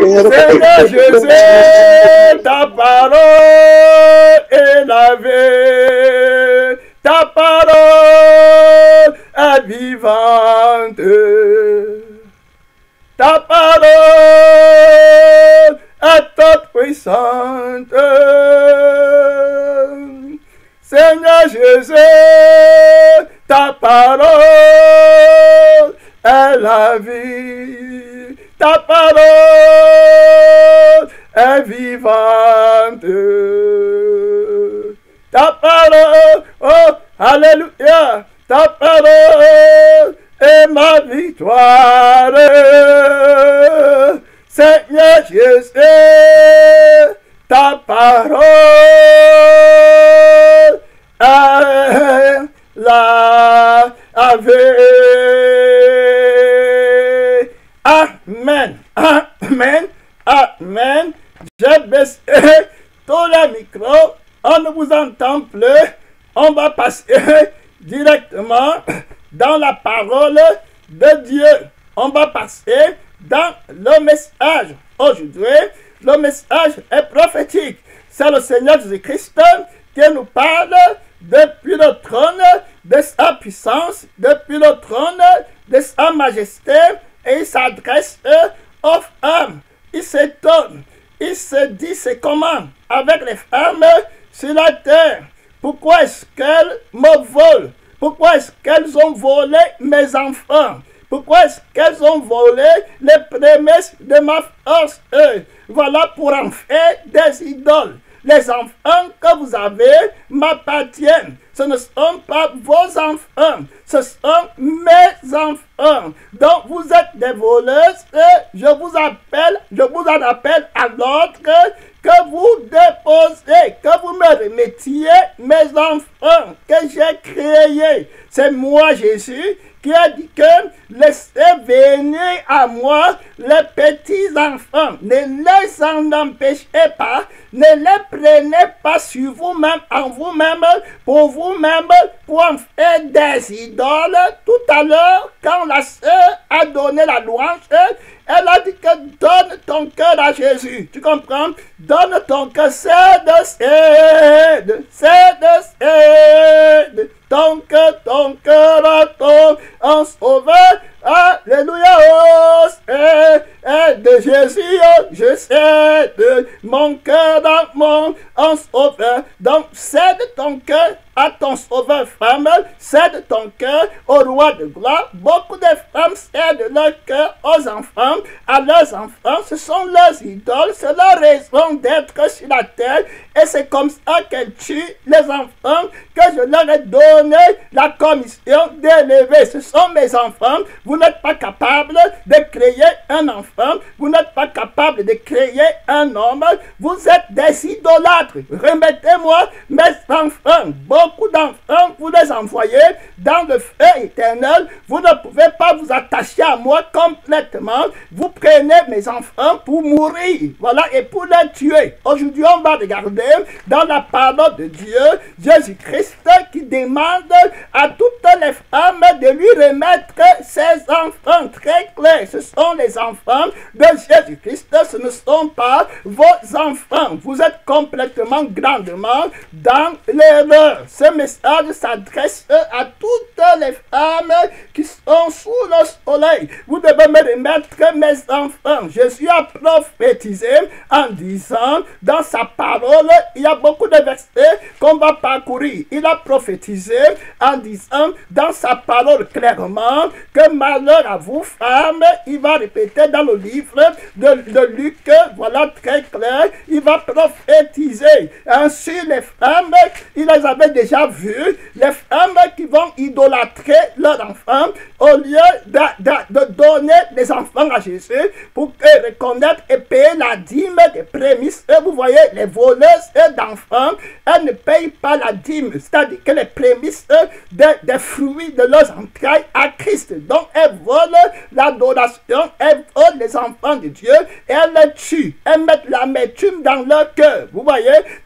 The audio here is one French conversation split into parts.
Seigneur. Seigneur Jésus, ta parole est la vie. Ta parole est vivante. Ta parole est toute puissante. Seigneur Jésus, ta parole est la vie. Ta parole est vivante. Ta parole, oh, alléluia, ta parole est ma victoire. Seigneur Jésus, ta parole est la vie. Amen, amen, amen. J'ai baissé tous les micros. On ne vous entend plus. On va passer directement dans la parole de Dieu. On va passer dans le message. Aujourd'hui, le message est prophétique. C'est le Seigneur Jésus-Christ qui nous parle depuis le trône de sa puissance, depuis le trône de sa majesté, et il s'adresse aux femmes. Il s'étonne. Il se dit, c'est comment avec les femmes sur la terre? Pourquoi est-ce qu'elles me volent? Pourquoi est-ce qu'elles ont volé mes enfants? Pourquoi est-ce qu'elles ont volé les prémices de ma force? Voilà pour en faire des idoles. Les enfants que vous avez m'appartiennent. Ce ne sont pas vos enfants, ce sont mes enfants. Donc vous êtes des voleuses et je vous en appelle à l'ordre que vous déposez, que vous me remettiez mes enfants que j'ai créés. C'est moi, Jésus, qui a dit que laissez venir à moi les petits enfants. Ne les en empêchez pas, ne les prenez pas sur vous-même, en vous-même, pour en faire des idoles. Tout à l'heure, quand la sœur a donné la louange, elle a dit que donne ton cœur à Jésus. Tu comprends? Donne ton cœur, cède ton cœur à ton sauveur. Alléluia, de Jésus, je cède mon cœur dans mon sauveur. Donc, cède ton cœur à ton sauveur, femme, cède ton cœur au roi de gloire. Beaucoup de femmes cèdent leur cœur aux enfants, à leurs enfants. Ce sont leurs idoles, c'est leur raison d'être sur la terre. Et c'est comme ça qu'elles tuent les enfants que je leur ai donné la commission d'élever. Ce sont mes enfants. Vous n'êtes pas capable de créer un enfant. Vous n'êtes pas capable de créer un homme. Vous êtes des idolâtres. Remettez-moi mes enfants. Beaucoup d'enfants, vous les envoyez dans le feu éternel. Vous ne pouvez pas vous attacher à moi complètement. Vous prenez mes enfants pour mourir. Voilà, et pour les tuer. Aujourd'hui, on va regarder dans la parole de Dieu, Jésus-Christ qui demande à toutes les femmes de lui remettre ses enfants. Très clair, ce sont les enfants de Jésus-Christ. Ce ne sont pas vos enfants. Vous êtes complètement grandement dans l'erreur. Ce message s'adresse à toutes les femmes qui sont sous le soleil. Vous devez me remettre mes enfants. Jésus a prophétisé en disant dans sa parole, il y a beaucoup de versets qu'on va parcourir. Il a prophétisé en disant dans sa parole clairement que malheur à vous femmes. Il va répéter dans le livre de Luc, voilà très clair, il va prophétiser. Ainsi les femmes, il les avait déjà vues, les femmes qui vont idolâtrer leurs enfants au lieu de donner des enfants à Jésus pour reconnaître et payer la dîme des prémices. Et vous voyez, les voleuses d'enfants, elles ne payent pas la dîme, c'est-à-dire que les prémices des fruits de leurs entrailles à Christ. Donc elles volent l'adoration, elles volent les enfants de Dieu et elles les tuent. Elles mettent l'amertume dans leur cœur. Vous voyez,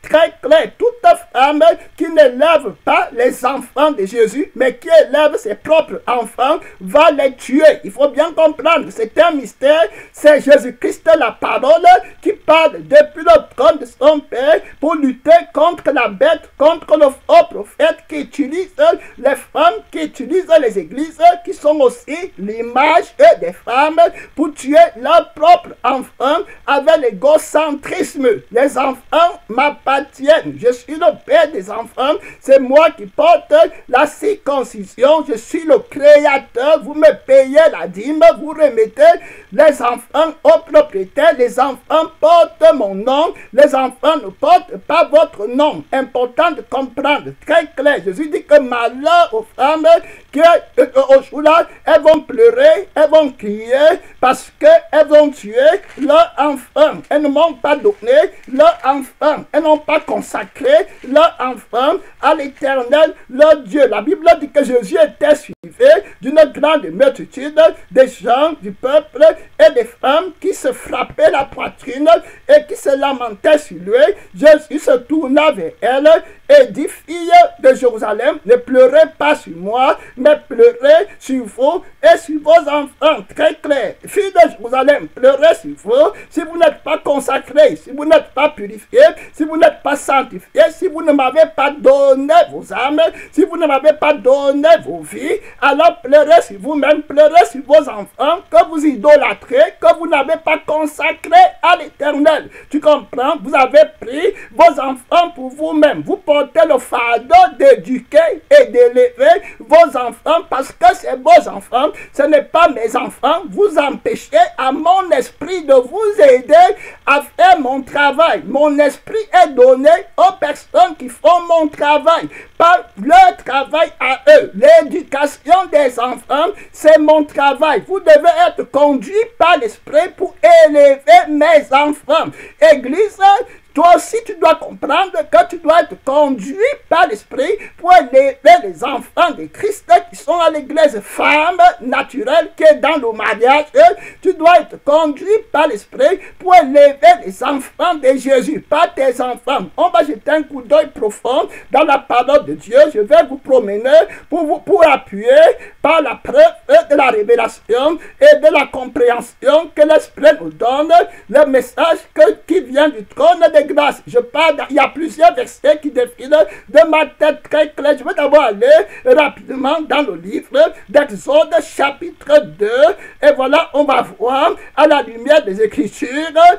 très clair. Toute femme qui n'élève pas les enfants de Jésus, mais qui élève ses propres enfants, va les tuer. Il faut bien comprendre, c'est un mystère. C'est Jésus-Christ, la parole, qui parle depuis le trône de son Père pour lutter contre la bête, contre le faux prophète qui utilise les femmes, qui utilisent les églises, qui sont aussi l'image des femmes pour tuer leurs propres enfants avec l'égocentrisme. Les enfants m'appartiennent. Je suis le père des enfants. C'est moi qui porte la circoncision. Je suis le créateur. Vous me payez la dîme. Vous remettez les enfants au propriétaire. Les enfants portent mon nom. Les enfants ne portent pas votre nom. Important de comprendre. Très clair. Jésus dit que malheur aux femmes qui, au jour-là, elles vont pleurer, elles vont crier parce qu'elles vont tuer leur enfant. Elles ne m'ont pas donné leur enfant. Elles n'ont pas consacré leur enfant à l'Éternel, leur Dieu. La Bible dit que Jésus était suivi d'une grande multitude de gens du peuple et des femmes qui se frappaient la poitrine et qui se lamentaient sur lui. Jésus se tourna vers elles et dit: filles de Jérusalem, ne pleurez pas sur moi, mais pleurez sur vous et sur vos enfants. Très clair. Filles de Jérusalem, pleurez sur vous. Si vous n'êtes pas consacrés, si vous n'êtes pas purifiés, si vous n'êtes pas sanctifiés, si vous ne m'avez pas donné vos âmes, si vous ne m'avez pas donné vos vies, alors pleurez sur vous-même, pleurez sur vos enfants que vous idolâtrez, que vous n'avez pas consacré à l'Éternel. Tu comprends? Vous avez pris vos enfants pour vous-même. Vous portez le fardeau d'éduquer et d'élever vos enfants parce que c'est vos enfants, ce n'est pas mes enfants. Vous empêchez à mon esprit de vous aider à faire mon travail. Mon esprit est donné aux personnes qui font mon travail, par leur travail à eux. L'éducation des enfants, c'est mon travail. Vous devez être conduit par l'esprit pour élever mes enfants. Église, toi aussi, tu dois comprendre que tu dois être conduit par l'esprit pour élever les enfants de Christ qui sont à l'église. Femme naturelle qui est dans le mariage, tu dois être conduit par l'esprit pour élever les enfants de Jésus, pas tes enfants. On va jeter un coup d'œil profond dans la parole de Dieu. Je vais vous promener pour appuyer par la preuve de la révélation et de la compréhension que l'esprit nous donne, le message qui vient du trône de grâce. Je parle, il y a plusieurs versets qui défilent de ma tête très claire. Je vais d'abord aller rapidement dans le livre d'Exode chapitre 2 et voilà, on va voir à la lumière des Écritures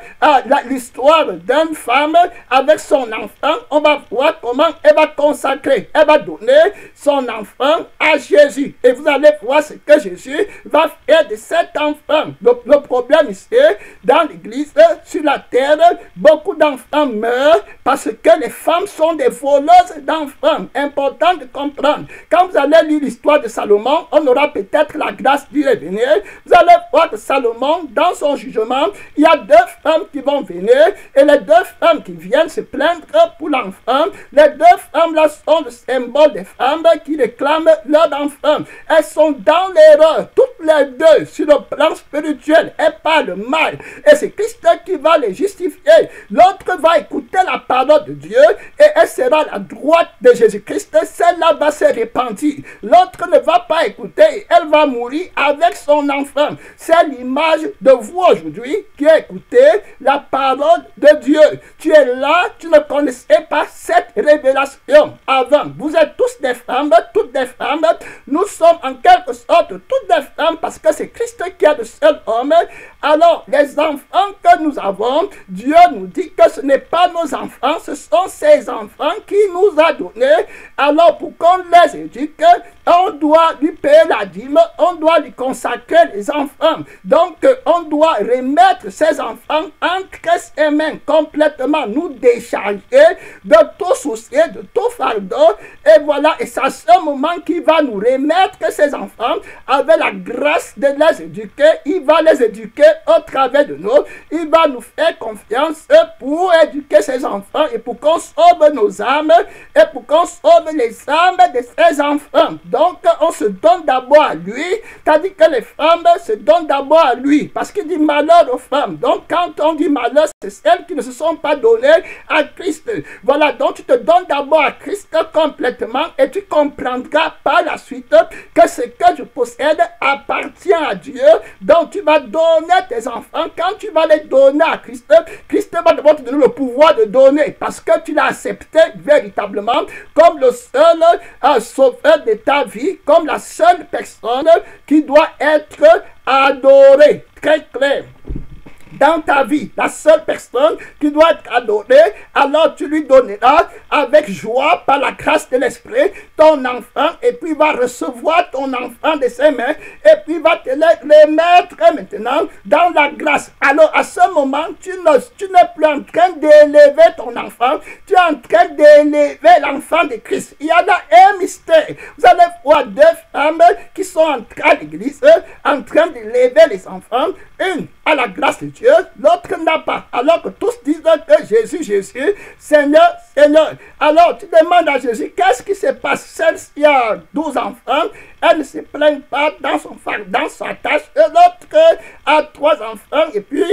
l'histoire d'une femme avec son enfant. On va voir comment elle va consacrer, elle va donner son enfant à Jésus et vous allez voir ce que Jésus va faire de cet enfant. Le problème ici, dans l'église, sur la terre, beaucoup d'enfants meurent parce que les femmes sont des voleuses d'enfants. Important de comprendre. Quand vous allez lire l'histoire de Salomon, on aura peut-être la grâce d'y revenir. Vous allez voir que Salomon, dans son jugement, il y a deux femmes qui vont venir et les deux femmes qui viennent se plaindre pour l'enfant. Les deux femmes là sont le symbole des femmes qui réclament leur enfant. Elles sont dans l'erreur, toutes les deux, sur le plan spirituel. Elles parlent mal et c'est Christ qui va les justifier. L'autre va écouter la parole de Dieu et elle sera à la droite de Jésus-Christ. Celle-là va se repentir. L'autre ne va pas écouter et elle va mourir avec son enfant. C'est l'image de vous aujourd'hui qui écoutez la parole de Dieu. Tu es là, tu ne connaissais pas cette révélation avant. Vous êtes tous des femmes, toutes des femmes. Nous sommes en quelque sorte toutes des femmes parce que c'est Christ qui est le seul homme. Alors, les enfants que nous avons, Dieu nous dit que ce n'est pas nos enfants, ce sont ses enfants qui nous a donnés. Alors, pour qu'on les éduque, on doit lui payer la dîme, on doit lui consacrer les enfants. Donc, on doit remettre ces enfants entre ses mains, complètement nous décharger de tout souci, de tout fardeau. Et voilà, et c'est à ce moment qu'il va nous remettre ces enfants avec la grâce de les éduquer. Il va les éduquer au travers de nous. Il va nous faire confiance pour éduquer ses enfants et pour qu'on sauve nos âmes et pour qu'on sauve les âmes de ses enfants. Donc, on se donne d'abord à lui, tandis que les femmes se donnent d'abord à lui, parce qu'il dit malheur aux femmes. Donc, quand on dit malheur, c'est celles qui ne se sont pas données à Christ. Voilà, donc tu te donnes d'abord à Christ complètement et tu comprendras par la suite que ce que je possède appartient à Dieu. Donc, tu vas donner tes enfants. Quand tu vas les donner à Christ, Christ va devoir te donner le pouvoir de donner parce que tu l'as accepté véritablement comme le seul sauveur de ta vie, comme la seule personne qui doit être adorée. Très clair. Dans ta vie, la seule personne qui doit être adorée, alors tu lui donneras avec joie par la grâce de l'Esprit ton enfant et puis il va recevoir ton enfant de ses mains et puis il va te le mettre maintenant dans la grâce. Alors à ce moment, tu n'es plus en train d'élever ton enfant, tu es en train d'élever l'enfant de Christ. Il y a là un mystère. Vous allez voir deux femmes qui sont à l'église en train d'élever les enfants, une à la grâce de Dieu, l'autre n'a pas. Alors que tous disent que Jésus, Jésus, Seigneur, Seigneur. Alors tu demandes à Jésus, qu'est-ce qui se passe? Celle-ci a 12 enfants, elle ne se plaint pas dans sa tâche, et l'autre a 3 enfants, et puis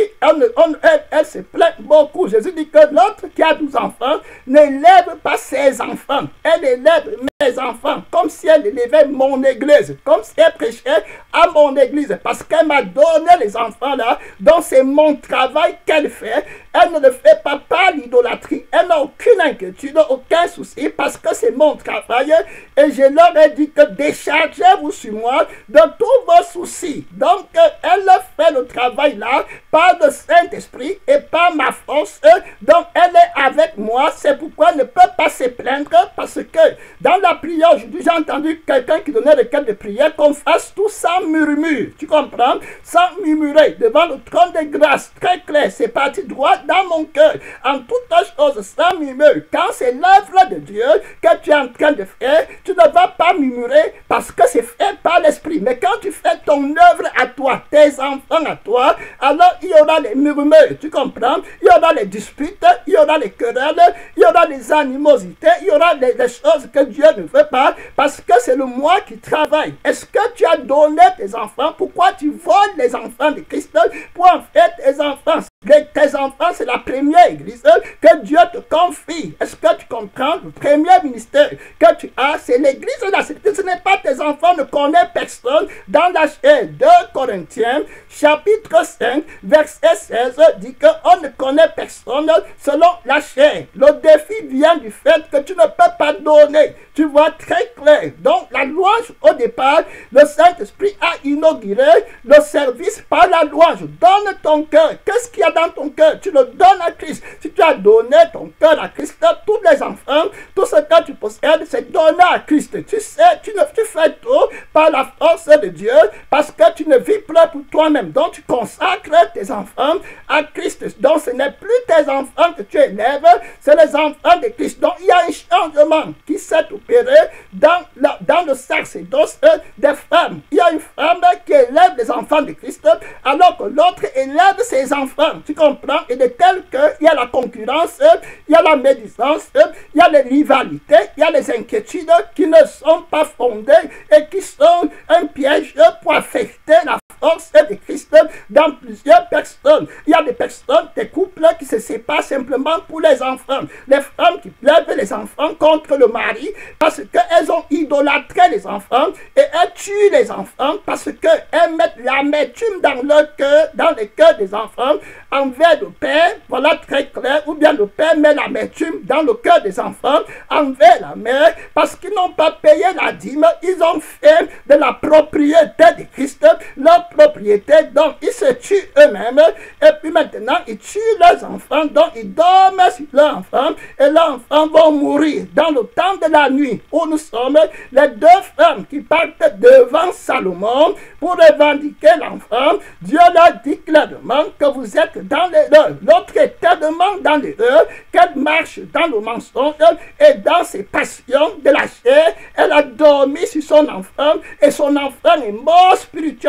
elle se plaint beaucoup. Jésus dit que l'autre qui a 12 enfants n'élève pas ses enfants, elle élève mes enfants, comme si elle élevait mon église, comme si elle prêchait à mon église, parce qu'elle m'a donné les enfants là, donc c'est mon travail qu'elle fait. Elle ne le fait pas par l'idolâtrie, elle n'a aucune inquiétude, aucun souci, parce que c'est mon travail, et je leur ai dit que déchargez-vous sur moi de tous vos soucis. Donc elle fait le travail là par le Saint-Esprit et par ma force, donc elle est avec moi, c'est pourquoi elle ne peut pas se plaindre, parce que dans la prière, j'ai entendu quelqu'un qui donnait le cadre de prière qu'on fasse tout sans murmure, tu comprends, sans murmurer, devant le trône de grâce, très clair, c'est parti droit dans mon cœur, en toutes choses sans murmure. Quand c'est l'œuvre de Dieu que tu es en train de faire, tu ne vas pas murmurer parce que c'est fait par l'Esprit. Mais quand tu fais ton œuvre à toi, tes enfants à toi, alors il y aura les murmures, tu comprends, il y aura les disputes, il y aura les querelles, il y aura les animosités, il y aura des choses que Dieu ne veut pas, parce que c'est le moi qui travaille. Est-ce que tu as donné tes enfants? Pourquoi tu voles les enfants de Christ pour en faire tes enfants? Tes enfants, c'est la première église que Dieu te confie. Est-ce que tu comprends? Le premier ministère que tu as, c'est l'église là. Ce n'est pas tes enfants, ne connaissent personne. Dans la chair, 2 Corinthiens, chapitre 5, verset 16, dit qu'on ne connaît personne selon la chair. Le défi vient du fait que tu ne peux pas donner. Tu vois très clair. Donc, la louange, au départ, le Saint-Esprit a inauguré le service par la louange. Donne ton cœur. Qu'est-ce qu'il y a dans ton cœur? Tu le donnes à Christ. Si tu as donné ton cœur à Christ, tous les enfants, tout ce que tu possèdes, c'est donné à Christ. Tu sais, tu fais tout par la force de Dieu, parce que tu ne vis plus pour toi-même. Donc, tu consacres tes enfants à Christ. Donc, ce n'est plus tes enfants que tu élèves, c'est les enfants de Christ. Donc, il y a un changement qui s'est opéré dans le sacerdoce des femmes. Il y a une femme qui élève les enfants de Christ, alors que l'autre élève ses enfants. Tu comprends? Et de tel qu'il y a la concurrence, il y a la médisance, il y a les rivalités, il y a les inquiétudes qui ne sont pas fondées et qui sont un piège pour affecter la force de Christ dans plusieurs personnes. Il y a des personnes, des couples qui se séparent simplement pour les enfants. Les femmes qui lèvent les enfants contre le mari parce qu'elles ont idolâtré les enfants et elles tuent les enfants parce qu'elles mettent l'amertume dans le cœur des enfants envers le père. Voilà très clair. Ou bien le père met l'amertume dans le cœur des enfants envers la mère parce qu'ils n'ont pas payé la dîme. Ils ont fait de la propriété de Christ leur propriété, donc ils se tuent eux-mêmes et puis maintenant ils tuent leurs enfants, donc ils dorment sur leurs enfants et leurs enfants vont mourir. Dans le temps de la nuit où nous sommes, les 2 femmes qui partent devant Salomon pour revendiquer l'enfant, Dieu leur dit clairement que vous êtes dans l'erreur. L'autre est tellement dans l'erreur qu'elle marche dans le mensonge et dans ses passions de la chair. Elle a dormi sur son enfant et son enfant est mort spirituellement.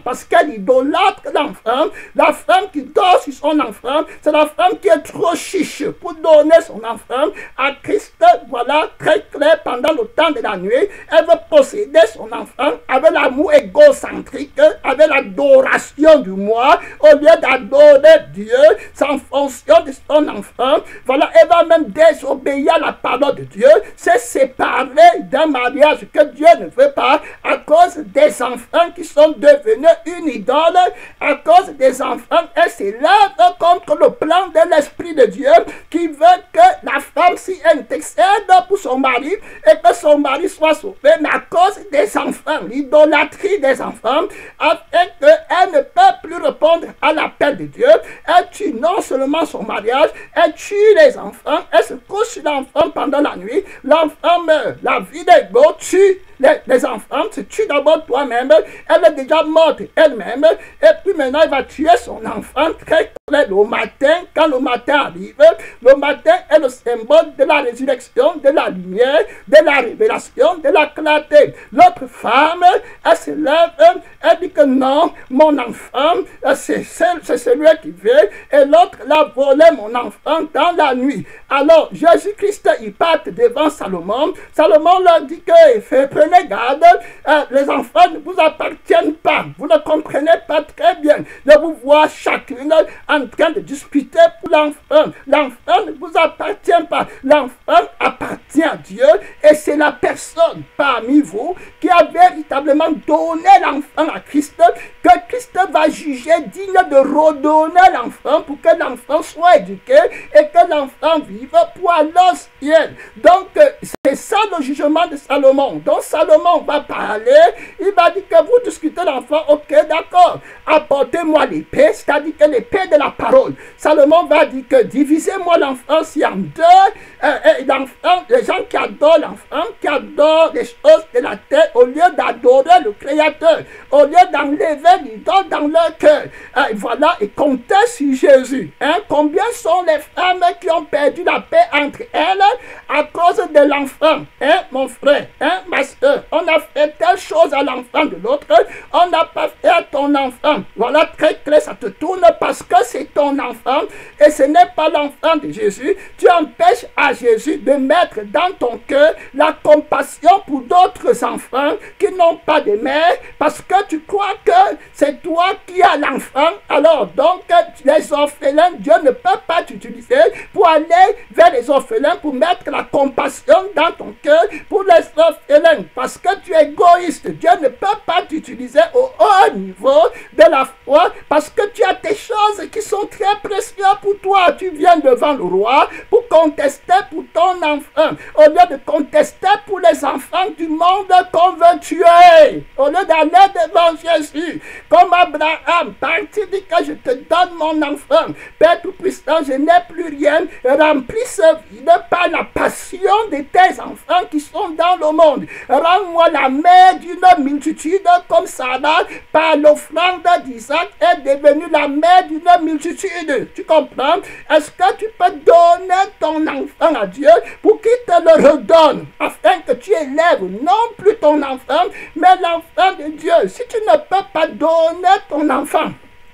parce qu'elle idolâtre l'enfant. La femme qui dort sur son enfant, c'est la femme qui est trop chiche pour donner son enfant à Christ. Voilà, très clair, pendant le temps de la nuit, elle veut posséder son enfant avec l'amour égocentrique, avec l'adoration du moi, au lieu d'adorer Dieu, sans fonction de son enfant. Voilà, elle va même désobéir à la parole de Dieu, se séparer d'un mariage que Dieu ne veut pas, à cause des enfants qui sont devenus une idole, à cause des enfants, elle s'élève contre le plan de l'Esprit de Dieu, qui veut que la femme, si elle intercède pour son mari, et que son mari soit sauvé, mais à cause des enfants, l'idolâtrie des enfants, afin qu'elle ne peut plus répondre à l'appel de Dieu, elle tue non seulement son mariage, elle tue les enfants, elle se couche sur l'enfant pendant la nuit, l'enfant meurt, la vie d'ego tue les enfants, se tue d'abord toi-même, elle est déjà morte elle-même, et puis maintenant elle va tuer son enfant très clair le matin, quand le matin arrive. Le matin est le symbole de la résurrection, de la lumière, de la révélation, de la clarté. L'autre femme, elle se lève, elle dit que non, mon enfant, c'est celui qui veut, et l'autre l'a volé mon enfant dans la nuit. Alors Jésus-Christ, il part devant Salomon. Salomon leur dit que prenez garde, les enfants ne vous appartiennent pas. Vous ne comprenez pas très bien de vous voir chacune en train de disputer pour l'enfant. L'enfant ne vous appartient pas. L'enfant appartient à Dieu, et c'est la personne parmi vous qui a véritablement donné l'enfant à Christ, que Christ va juger digne de redonner l'enfant pour que l'enfant soit éduqué et que l'enfant vive pour aller au ciel. Donc, c'est ça le jugement de Salomon. Donc, Salomon va parler, il va dire que vous discutez l'enfant, ok, d'accord, apportez-moi l'épée, c'est-à-dire que l'épée de la parole. Salomon va dire que divisez-moi l'enfant si en deux, l'enfant, les gens qui adorent l'enfant, qui adorent les choses de la terre, au lieu d'adorer le Créateur, au lieu d'enlever l'idole dans leur cœur, voilà, et comptez sur Jésus. Combien sont les femmes qui ont perdu la paix entre elles à cause de l'enfant, mon frère, ma soeur, on a fait telle chose à l'enfant de l'autre, on n'a pas fait à ton enfant. Voilà, très clair, ça te tourne parce que c'est ton enfant et ce n'est pas l'enfant de Jésus. Tu empêches à Jésus de mettre dans ton cœur la compassion pour d'autres enfants qui n'ont pas de mère, parce que tu crois que c'est toi qui as l'enfant. Alors donc, les orphelins, Dieu ne peut pas t'utiliser pour aller vers les orphelins, pour mettre la compassion dans ton cœur pour les orphelins, parce que tu es égoïste. Dieu ne peut pas t'utiliser au haut niveau de la foi, parce que tu as des choses qui sont très précieuses pour toi. Tu viens devant le roi pour contester pour ton enfant, au lieu de contester pour les enfants du monde qu'on veut tuer, au lieu d'aller devant Jésus, comme Abraham, parti dit que je te donne mon enfant. Père Tout-Puissant, je n'ai plus rien, remplis ce vide par la passion de tes enfants qui sont dans le monde. Rends-moi la mère d'une multitude comme Sarah, par l'offrande d'Isaac, est devenue la mère d'une multitude. Tu comprends? Est-ce que tu peux donner ton enfant à Dieu pour qu'il te le redonne, afin que tu élèves non plus ton enfant, mais l'enfant de Dieu? Si tu ne peux pas donner ton enfant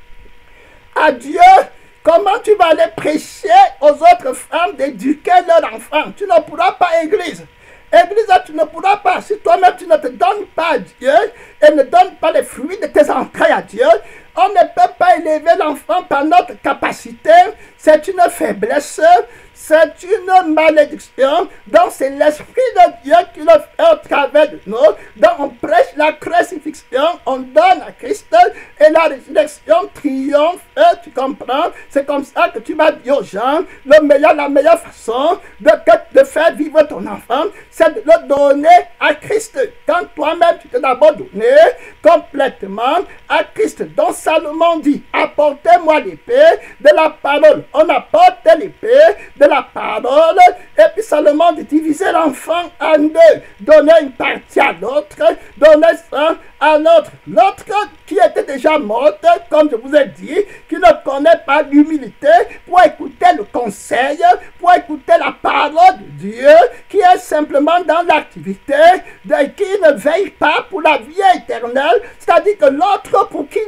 à Dieu, comment tu vas aller prêcher aux autres femmes d'éduquer leur enfant? Tu ne pourras pas, Église. Église, tu ne pourras pas. Si toi-même tu ne te donnes pas à Dieu et ne donnes pas les fruits de tes entrailles à Dieu, on ne peut pas élever l'enfant par notre capacité. C'est une faiblesse. C'est une malédiction. Donc c'est l'Esprit de Dieu qui le fait au travers de nous. Donc on prêche la crucifixion, on donne à Christ et la résurrection triomphe. Tu comprends? C'est comme ça que tu m'as dit aux gens, la meilleure façon de faire vivre ton enfant, c'est de le donner à Christ. Quand toi-même tu t'es d'abord donné complètement à Christ. Donc Salomon dit, apportez-moi l'épée de la parole. On apporte l'épée de la parole, et puis Salomon dit diviser l'enfant en deux, donner une partie à l'autre, donner ça à l'autre. L'autre qui était déjà morte, comme je vous ai dit, qui ne connaît pas l'humilité pour écouter le conseil, pour écouter la parole de Dieu, qui est simplement dans l'activité, qui ne veille pas pour la vie éternelle, c'est-à-dire que l'autre, pour qu'il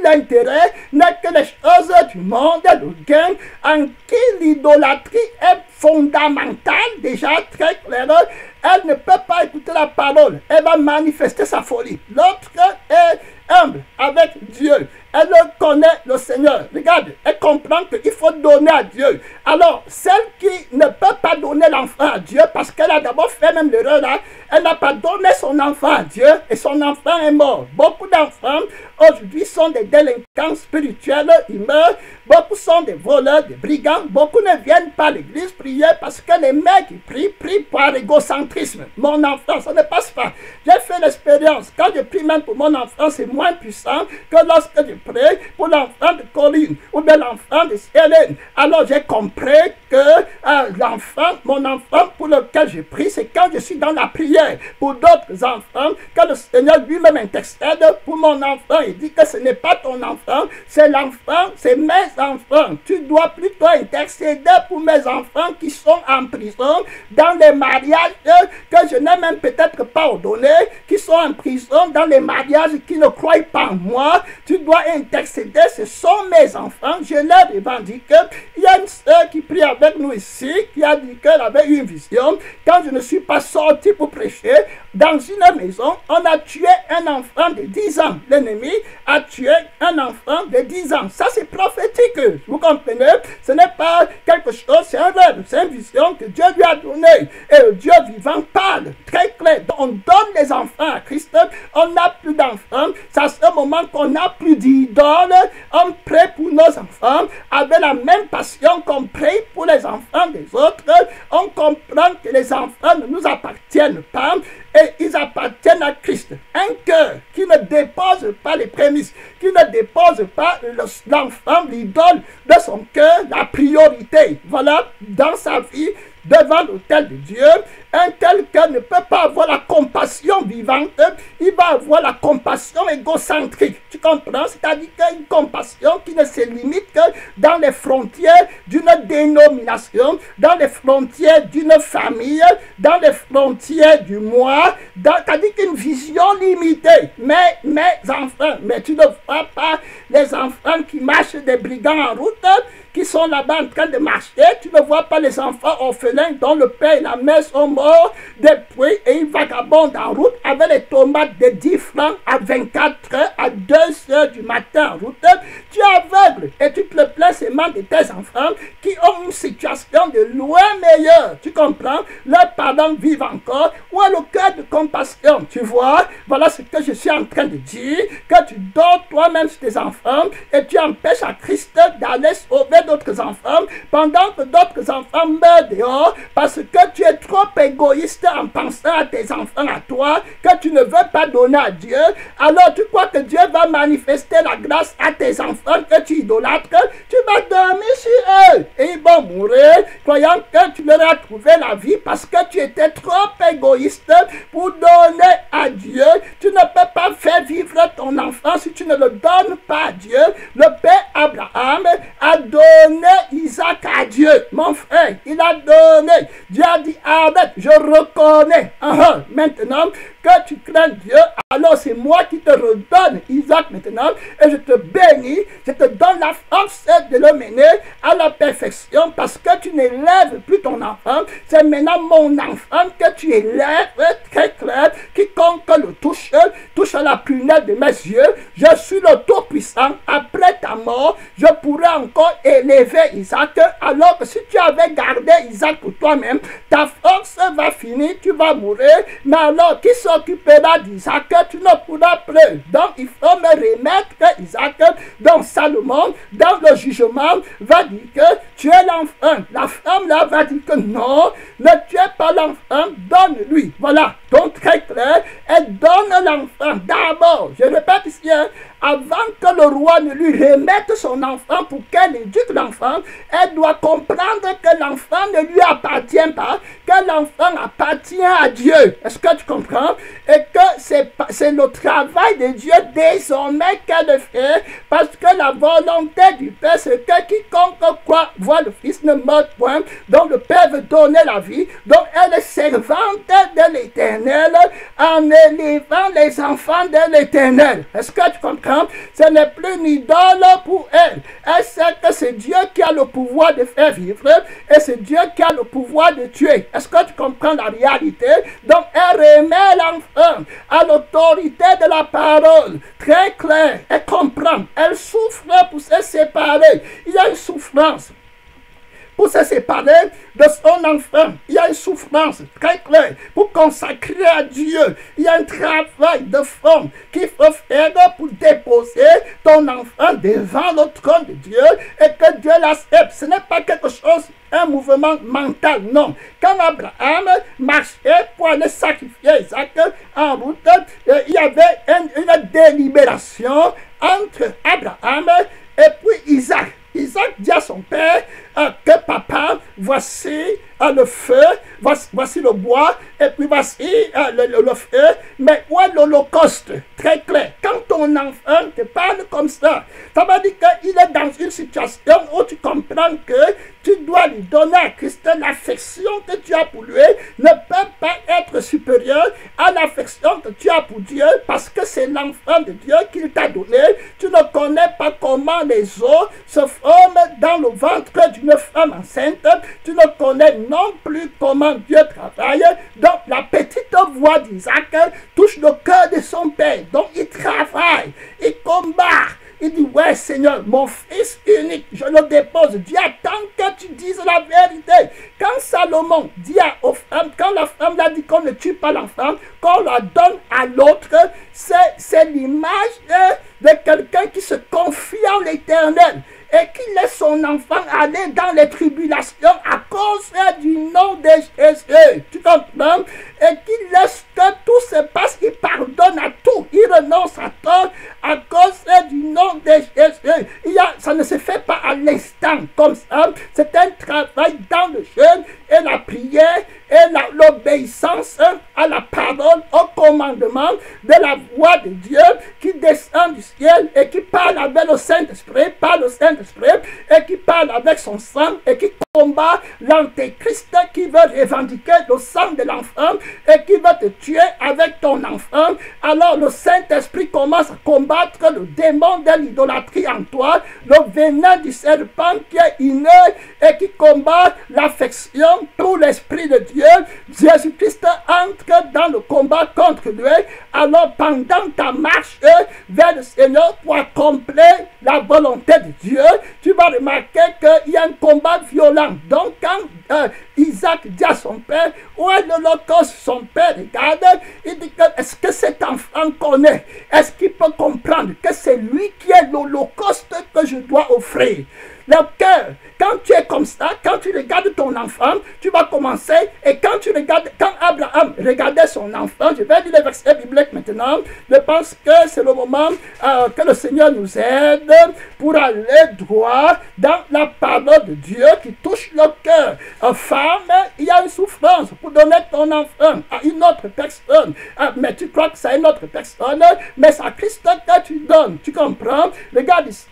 l'intérêt n'est que les choses du monde, le gain, en qui l'idolâtrie est fondamentale, déjà très claire. Elle ne peut pas écouter la parole, elle va manifester sa folie. L'autre est humble avec Dieu. Elle connaît le Seigneur. Regarde, elle comprend qu'il faut donner à Dieu. Alors, celle qui ne peut pas donner l'enfant à Dieu, parce qu'elle a d'abord fait même l'erreur là, elle n'a pas donné son enfant à Dieu et son enfant est mort. Beaucoup d'enfants aujourd'hui sont des délinquants spirituels, ils meurent. Beaucoup sont des voleurs, des brigands. Beaucoup ne viennent pas à l'église prier parce que les mecs qui prient par égocentrisme. Mon enfant, ça ne passe pas. J'ai fait l'expérience. Quand je prie même pour mon enfant, c'est moins puissant que lorsque je prie pour l'enfant de Colline ou de l'enfant de Hélène. Alors j'ai compris que mon enfant pour lequel je prie, c'est quand je suis dans la prière. Pour d'autres enfants, que le Seigneur lui-même intercède pour mon enfant. Il dit que ce n'est pas ton enfant, c'est l'enfant, c'est mes enfants. Tu dois plutôt intercéder pour mes enfants qui sont en prison, dans les mariages que je n'ai même peut-être pas ordonné, qui sont en prison, dans les mariages qui ne croient pas en moi. Tu dois intercéder, ce sont mes enfants. Je leur revendique. Il y a une sœur qui prie avec nous ici, qui a dit qu'elle avait eu une vision. Quand je ne suis pas sorti pour prêcher, dans une maison, on a tué un enfant de 10 ans. L'ennemi a tué un enfant de 10 ans. Ça, c'est prophétique. Vous comprenez? Ce n'est pas quelque chose, c'est un rêve, c'est une vision que Dieu lui a donnée. Et le Dieu vivant parle très clair. On donne les enfants à Christ, on n'a plus d'enfants. C'est à ce moment qu'on n'a plus d'idoles. On prie pour nos enfants avec la même passion qu'on prie pour les enfants des autres. On comprend que les enfants ne nous appartiennent pas et ils appartiennent à Christ. Un cœur qui ne dépose pas les prémices, qui ne dépose pas l'enfant, l'idole de son cœur, la priorité. Voilà, dans sa vie, devant l'autel de Dieu, un tel cœur ne peut pas avoir la compassion vivante, il va avoir la compassion égocentrique. Tu comprends? C'est-à-dire qu'une compassion qui ne se limite que dans les frontières d'une dénomination, dans les frontières d'une famille, dans les frontières du moi, c'est-à-dire qu'une vision limitée. Mais mes enfants, mais tu ne vois pas les enfants qui marchent des brigands en route, qui sont là-bas en train de marcher, tu ne vois pas les enfants orphelins dont le père et la mère sont morts depuis et ils vagabondent en route avec les tomates de 10 francs à 24 heures, à 2 heures du matin en route. Tu es aveugle et tu te plains seulement de tes enfants qui ont une situation de loin meilleure. Tu comprends? Leurs parents vivent encore. Où est le cœur de compassion? Tu vois? Voilà ce que je suis en train de dire, que tu donnes toi-même sur tes enfants et tu empêches à Christ d'aller sauver d'autres enfants pendant que d'autres enfants meurent dehors parce que tu es trop égoïste en pensant à tes enfants à toi, que tu ne veux pas donner à Dieu. Alors tu crois que Dieu va manifester la grâce à tes enfants que tu idolâtres, tu vas dormir sur eux et ils vont mourir croyant que tu leur as trouvé la vie parce que tu étais trop égoïste pour donner à Dieu. Tu ne peux pas faire vivre ton enfant si tu ne le donnes pas à Dieu. Le père Abraham a donné Isaac à Dieu. Mon frère, il a donné. Dieu a dit, arrête, je reconnais. Maintenant que tu crains Dieu, alors c'est moi qui te redonne Isaac maintenant et je te bénis, je te donne la force de le mener à la perfection parce que tu n'élèves plus ton enfant. C'est maintenant mon enfant que tu élèves, très clair. Quiconque le touche à la prunelle de mes yeux. Je suis le Tout-Puissant. Après ta mort, je pourrai encore élever Isaac. Alors que si tu avais gardé Isaac pour toi-même, ta force va finir, tu vas mourir. Mais alors, qui s'occupera d'Isaac? Tu ne pourras plus. Donc, il faut me remettre Isaac. Donc, Salomon, dans le jugement, va dire que tu es l'enfant. La femme là va dire que non, ne tuez pas l'enfant, donne-lui. Voilà. Donc, très clair, elle donne l'enfant. D'abord, je répète ici, avant que le roi ne lui remette son enfant pour qu'elle éduque l'enfant, elle doit comprendre que l'enfant ne lui appartient pas, que l'enfant appartient à Dieu. Est-ce que tu comprends? Et que c'est le travail de Dieu désormais qu'elle fait, parce que la volonté du Père, c'est que quiconque croit voit le Fils ne meurt point, dont le Père veut donner la vie, dont elle est servante de l'Éternel, en élevant les enfants de l'Éternel. Est-ce que tu comprends? Ce n'est plus une idole pour elle. Elle sait que c'est Dieu qui a le pouvoir de faire vivre et c'est Dieu qui a le pouvoir de tuer. Est-ce que tu comprends la réalité? Donc elle remet l'enfant à l'autorité de la parole. Très clair. Elle comprend. Elle souffre pour se séparer. Il y a une souffrance pour se séparer de son enfant. Il y a une souffrance très claire pour consacrer à Dieu. Il y a un travail de fond qu'il faut faire pour déposer ton enfant devant le trône de Dieu et que Dieu l'accepte. Ce n'est pas quelque chose, un mouvement mental, non. Quand Abraham marchait pour aller sacrifier Isaac en route, il y avait une délibération entre Abraham et puis Isaac. Isaac dit à son père que papa, voici le feu, voici le bois, et puis voici le feu, mais où est l'holocauste? Très clair. Quand ton enfant te parle comme ça veut dire qu'il est dans une situation où tu comprends que tu dois lui donner à Christ l'affection que tu as pour lui, ne peut pas être supérieure à l'affection que tu as pour Dieu, parce que c'est l'enfant de Dieu qu'il t'a donné. Tu ne connais pas comment les os se forment dans le ventre d'une femme enceinte. Tu ne connais non plus comment Dieu travaille. Donc la petite voix d'Isaac touche le cœur de son père. Donc il travaille, il combat. Il dit, ouais Seigneur, mon fils unique, je le dépose. Dieu attend que tu dises la vérité. Quand Salomon dit aux femmes, quand la femme l'a dit qu'on ne tue pas l'enfant, qu'on la donne à l'autre, c'est l'image de quelqu'un qui se confie en l'Éternel et qui laisse son enfant aller dans les tribulations à cause du nom de Jésus. Tu comprends? Et qui laisse que tout se passe, il pardonne à tout, il renonce à tout à cause du nom de Jésus. Ça ne se fait pas à l'instant comme ça. C'est un travail dans le jeûne et la prière et l'obéissance à la parole, au commandement de la voix de Dieu qui descend du ciel et qui parle avec le Saint-Esprit, et qui parle avec son sang et qui combat l'antéchrist qui veut revendiquer le sang de l'enfant et qui veut te tuer avec ton enfant. Alors le Saint-Esprit commence à combattre le démon de l'idolâtrie en toi, le venin du serpent qui est inné et qui combat l'affection pour l'Esprit de Dieu. Jésus-Christ entre dans le combat contre lui. Alors pendant ta marche vers le Seigneur pour accomplir la volonté de Dieu, tu vas remarquer qu'il y a un combat violent. Donc quand Isaac dit à son père, où est l'holocauste? Son père regarde, il dit, est-ce que cet enfant connaît? Est-ce qu'il peut comprendre que c'est lui qui est l'holocauste que je dois offrir? Le cœur, quand tu es comme ça, quand tu regardes ton enfant, tu vas commencer, et quand Abraham regardait son enfant, je vais dire les versets bibliques maintenant, je pense que c'est le moment que le Seigneur nous aide pour aller droit dans la parole de Dieu qui touche le cœur. Femme, il y a une souffrance pour donner ton enfant à une autre personne, mais tu crois que c'est une autre personne, mais c'est à Christ que tu donnes, tu comprends? Regarde ici,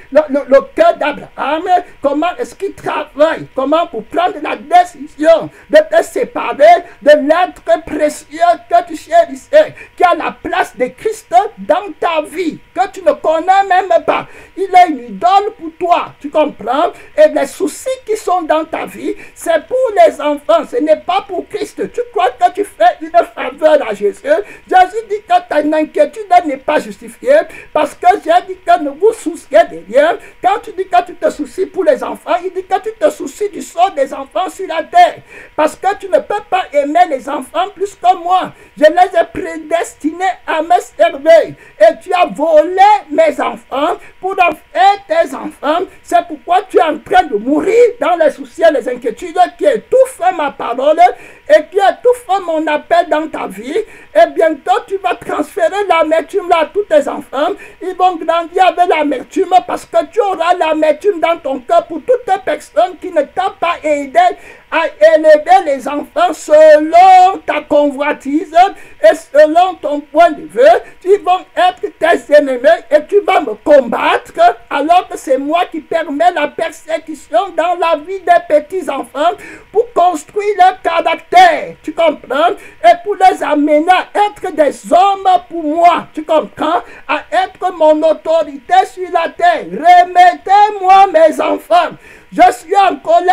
le cœur d'Abraham, comment est-ce qu'il travaille, comment pour prendre la décision de te séparer de l'être précieux que tu chérissais, qui a la place de Christ dans ta vie, que tu ne connais même pas. Il est une idole pour toi, tu comprends? Et les soucis qui sont dans ta vie, c'est pour les enfants, ce n'est pas pour Christ. Tu crois que tu fais une faveur à Jésus. Jésus dit que ta inquiétude n'est pas justifiée, parce que j'ai dit que ne vous souciez de rien. Quand tu dis que tu te soucies pour les enfants, il dit que tu te soucies du sort des enfants sur la terre. Parce que tu ne peux pas aimer les enfants plus que moi. Je les ai prédestinés à me servir. Et tu as volé mes enfants pour en faire tes enfants. C'est pourquoi tu es en train de mourir dans les soucis et les inquiétudes qui étouffent ma parole et qui étouffent mon appel dans ta vie. Et bientôt tu vas transférer l'amertume à tous tes enfants. Ils vont grandir avec l'amertume parce que tu auras l'amertume dans ton cœur pour toute personne qui ne t'a pas pas aidé à élever les enfants selon ta convoitise et selon ton point de vue, ils vont être tes ennemis et tu vas me combattre alors que c'est moi qui permets la persécution dans la vie des petits-enfants pour construire leur caractère, tu comprends? Et pour les amener à être des hommes pour moi, tu comprends? À être mon autorité sur la terre. Remettez-moi mes enfants. Je suis en colère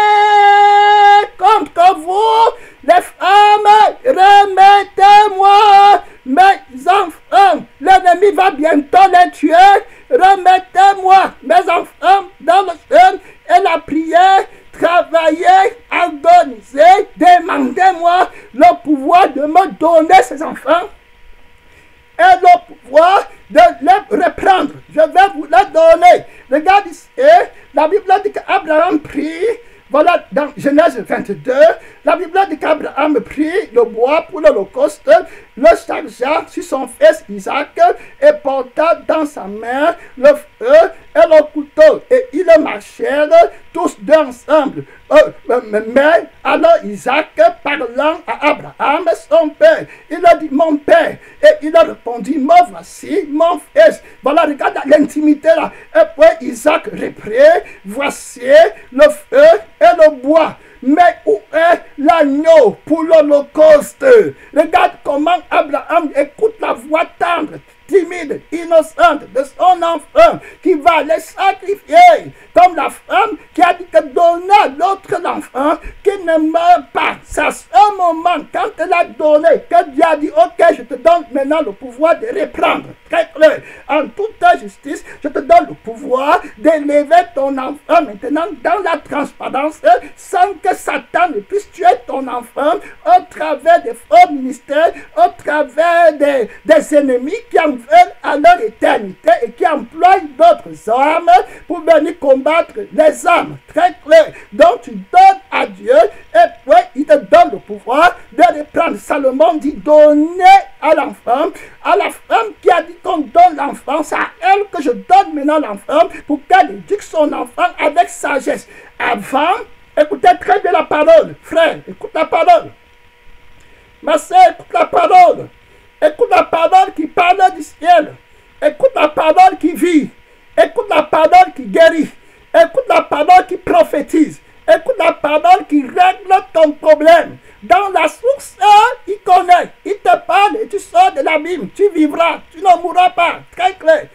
contre vous, les femmes. Remettez-moi mes enfants. L'ennemi va bientôt les tuer. Remettez-moi mes enfants dans le jeûne et la prière. Travaillez, agonisez, demandez-moi le pouvoir de me donner ces enfants et le pouvoir de les reprendre. Je vais vous les donner. Regarde ici, la Bible dit qu'Abraham prit, voilà, dans Genèse 22, la Bible dit qu'Abraham prit le bois pour l'Holocauste, le chargea sur son fils Isaac et porta dans sa main le feu et le couteau. Et ils marchèrent tous deux ensemble. Mais alors Isaac, parlant à Abraham, son père, il a dit, mon père. Et il a répondu, me voici, mon fils. Voilà, regarde l'intimité là. Et puis Isaac reprit, voici le feu et le bois. Mais où est l'agneau pour l'Holocauste? Regarde comment Abraham écoute la voix tendre, timide, innocente de son enfant qui va les sacrifier. Comme la femme qui a dit que donner à l'autre l'enfant qui ne meurt pas. C'est à ce moment, quand elle a donné, que Dieu a dit, ok, je te donne maintenant le pouvoir de reprendre. Très clair. En toute justice, je te donne le pouvoir d'élever ton enfant maintenant dans la transparence sans que Satan ne puisse tuer ton enfant au travers des faux ministères, au travers des ennemis qui en veulent à leur éternité et qui emploient d'autres armes pour venir combattre les âmes. Très clair. Donc tu donnes à Dieu et puis il te donne le pouvoir de reprendre. Salomon dit donner à l'enfant, à la femme qui a dit qu'on donne l'enfant, c'est à elle que je donne maintenant l'enfant pour qu'elle éduque son enfant avec sagesse. Avant, écoutez très bien la parole. Frère, écoute la parole. Ma soeur, écoute la parole. Écoute la parole qui parle du ciel. Écoute la parole qui vit. Écoute la parole qui guérit. Écoute la parole qui prophétise. Écoute la parole qui règle ton problème. Dans la source, il connaît. Il te parle et tu sors de l'abîme. Tu vivras. Tu ne mourras pas. Très clair.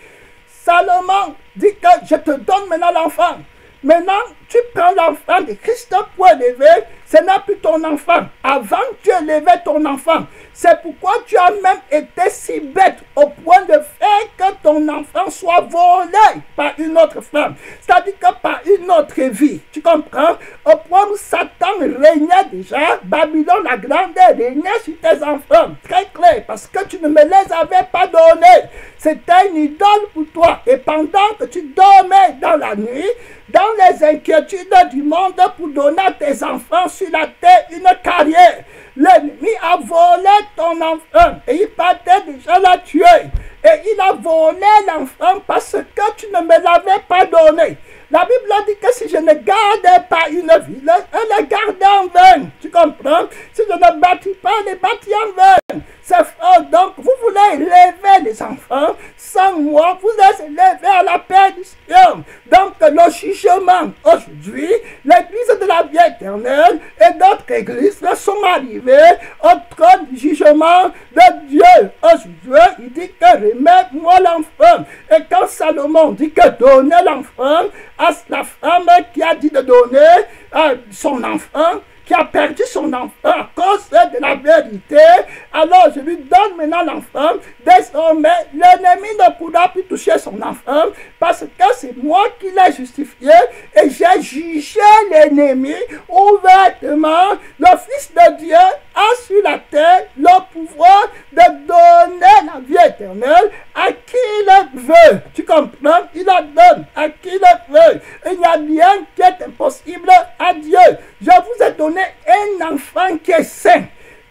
Salomon dit que je te donne maintenant l'enfant. Maintenant, tu prends l'enfant de Christ pour élever. Ce n'est plus ton enfant. Avant, tu élevais ton enfant. C'est pourquoi tu as même été si bête au point de faire que ton enfant soit volé par une autre femme. C'est-à-dire que par une autre vie. Tu comprends? Au point où Satan régnait déjà, Babylone la grande régnait sur tes enfants. Très clair, parce que tu ne me les avais pas donnés. C'était une idole pour toi. Et pendant que tu dormais dans la nuit, dans les inquiétudes du monde pour donner à tes enfants sur la terre une carrière, l'ennemi a volé ton enfant et il partait déjà la tuer. Et il a volé l'enfant parce que tu ne me l'avais pas donné. La Bible dit que si je ne gardais pas une ville, elle est gardée en vain. Tu comprends? Si je ne bâtis pas, elle est bâtie en vain. C'est faux. Donc, vous voulez élever les enfants sans moi, vous les élevez à la perdition. Donc, le jugement aujourd'hui, l'église de la vie éternelle et d'autres églises sont arrivées au trône du jugement de Dieu. Aujourd'hui, il dit que remets-moi l'enfant. Et quand Salomon dit que donnez l'enfant à la femme qui a dit de donner à son enfant, qui a perdu son enfant à cause de la vérité, alors je lui donne maintenant l'enfant. Désormais, l'ennemi ne pourra plus toucher son enfant parce que c'est moi qui l'ai justifié et j'ai jugé l'ennemi ouvertement. Le Fils de Dieu a sur la terre le pouvoir de donner la vie éternelle à qui il veut. Tu comprends? Il la donne à qui il veut. Il n'y a rien qui est impossible à Dieu. Je vous ai donné un enfant qui est saint.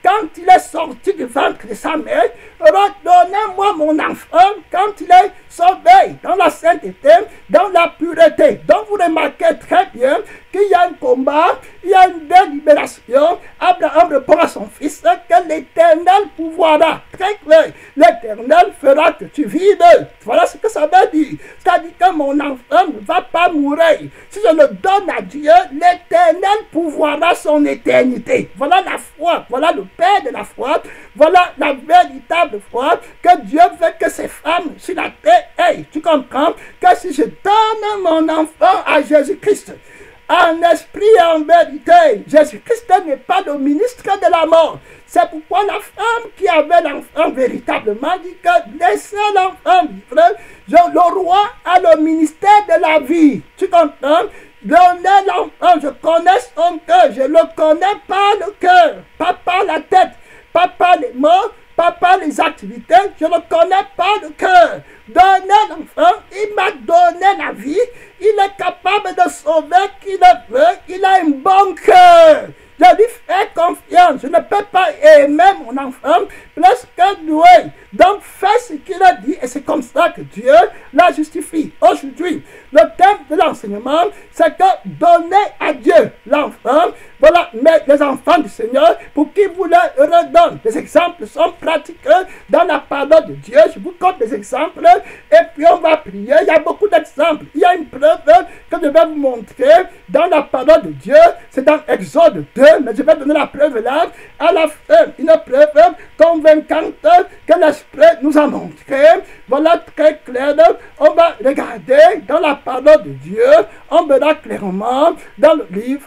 quand il est sorti du ventre de sa mère, redonnez-moi mon enfant quand il est sauvé dans la sainteté, dans la pureté. Donc vous remarquez très bien qu'il y a un combat, il y a une délibération. Abraham répond à son fils que l'Éternel pourvoira. Très clair, l'Éternel fera que tu vives. Voilà ce que ça veut dire. C'est-à-dire que mon enfant ne va pas mourir. Si je le donne à Dieu, l'Éternel pourvoira son éternité. Voilà la foi, voilà le Père de la foi, voilà la véritable foi que Dieu veut que ces femmes sur la terre aient. Tu comprends que si je donne mon enfant à Jésus-Christ, en esprit et en vérité, Jésus-Christ n'est pas le ministre de la mort. C'est pourquoi la femme qui avait l'enfant véritablement dit que laissez l'enfant vivre. Le roi a le ministère de la vie. Tu comprends? Donnez l'enfant, je connais son cœur, je le connais par le cœur, pas par la tête, pas par les mots, pas par les activités, je le connais par le cœur. Donnez l'enfant, il m'a donné la vie, il est capable de sauver qui le veut, il a un bon cœur. Je lui fais confiance, je ne peux pas aimer mon enfant plus que lui. Donc fais ce qu'il a dit et c'est comme ça que Dieu la justifie. Aujourd'hui, le thème de l'enseignement, c'est que donner à Dieu l'enfant, voilà, mais les enfants du Seigneur, pour qu'il vous les redonne. Les exemples sont pratiques dans la parole de Dieu. Je vous compte des exemples et puis on va prier. Il y a beaucoup d'exemples. Il y a une preuve que je vais vous montrer dans la parole de Dieu. C'est dans Exode 2, mais je vais donner la preuve là. À la fin, une preuve convaincante que l'Esprit nous a montré. Voilà, très clair. On va regarder dans la parole de Dieu. On verra clairement dans le livre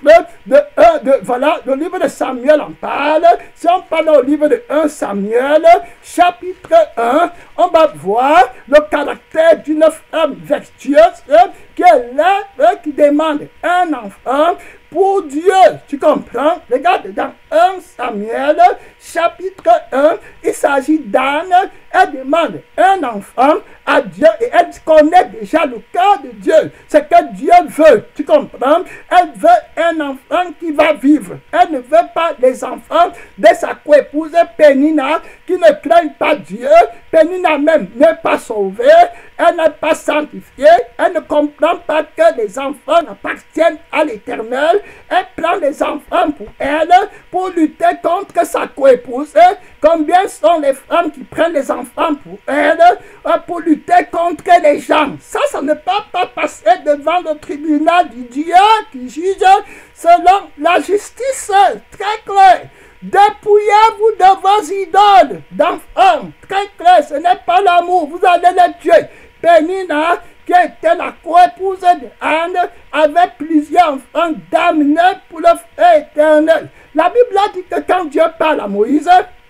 voilà, le livre de Samuel en parle. Si on parle au livre de 1 Samuel, chapitre 1, on va voir le caractère d'une femme vertueuse qui est là, qui demande un enfant pour Dieu. Tu comprends? Regarde dans 1 Samuel, chapitre 1, il s'agit d'Anne. Elle demande un enfant à Dieu et elle connaît déjà le cœur de Dieu. C'est que Dieu veut. Tu comprends? Elle veut un enfant qui va vivre. Elle ne veut pas les enfants de sa coépouse Pénina qui ne craignent pas Dieu. Pénina même n'est pas sauvée. Elle n'est pas sanctifiée. Elle ne comprend pas que les enfants appartiennent à l'Éternel. Elle prend les enfants pour elle, pour lutter contre sa coépouse. Combien sont les femmes qui prennent les enfants pour elles, pour lutter contre les gens? Ça ne peut pas passer devant le tribunal du Dieu qui juge selon la justice. Très clair. Dépouillez-vous de vos idoles d'enfants. Très clair, ce n'est pas l'amour. Vous allez les tuer. Pénina, qui était la coépouse d'Anne, avait plusieurs enfants damnés pour le feu éternel. La Bible a dit que quand Dieu parle à Moïse,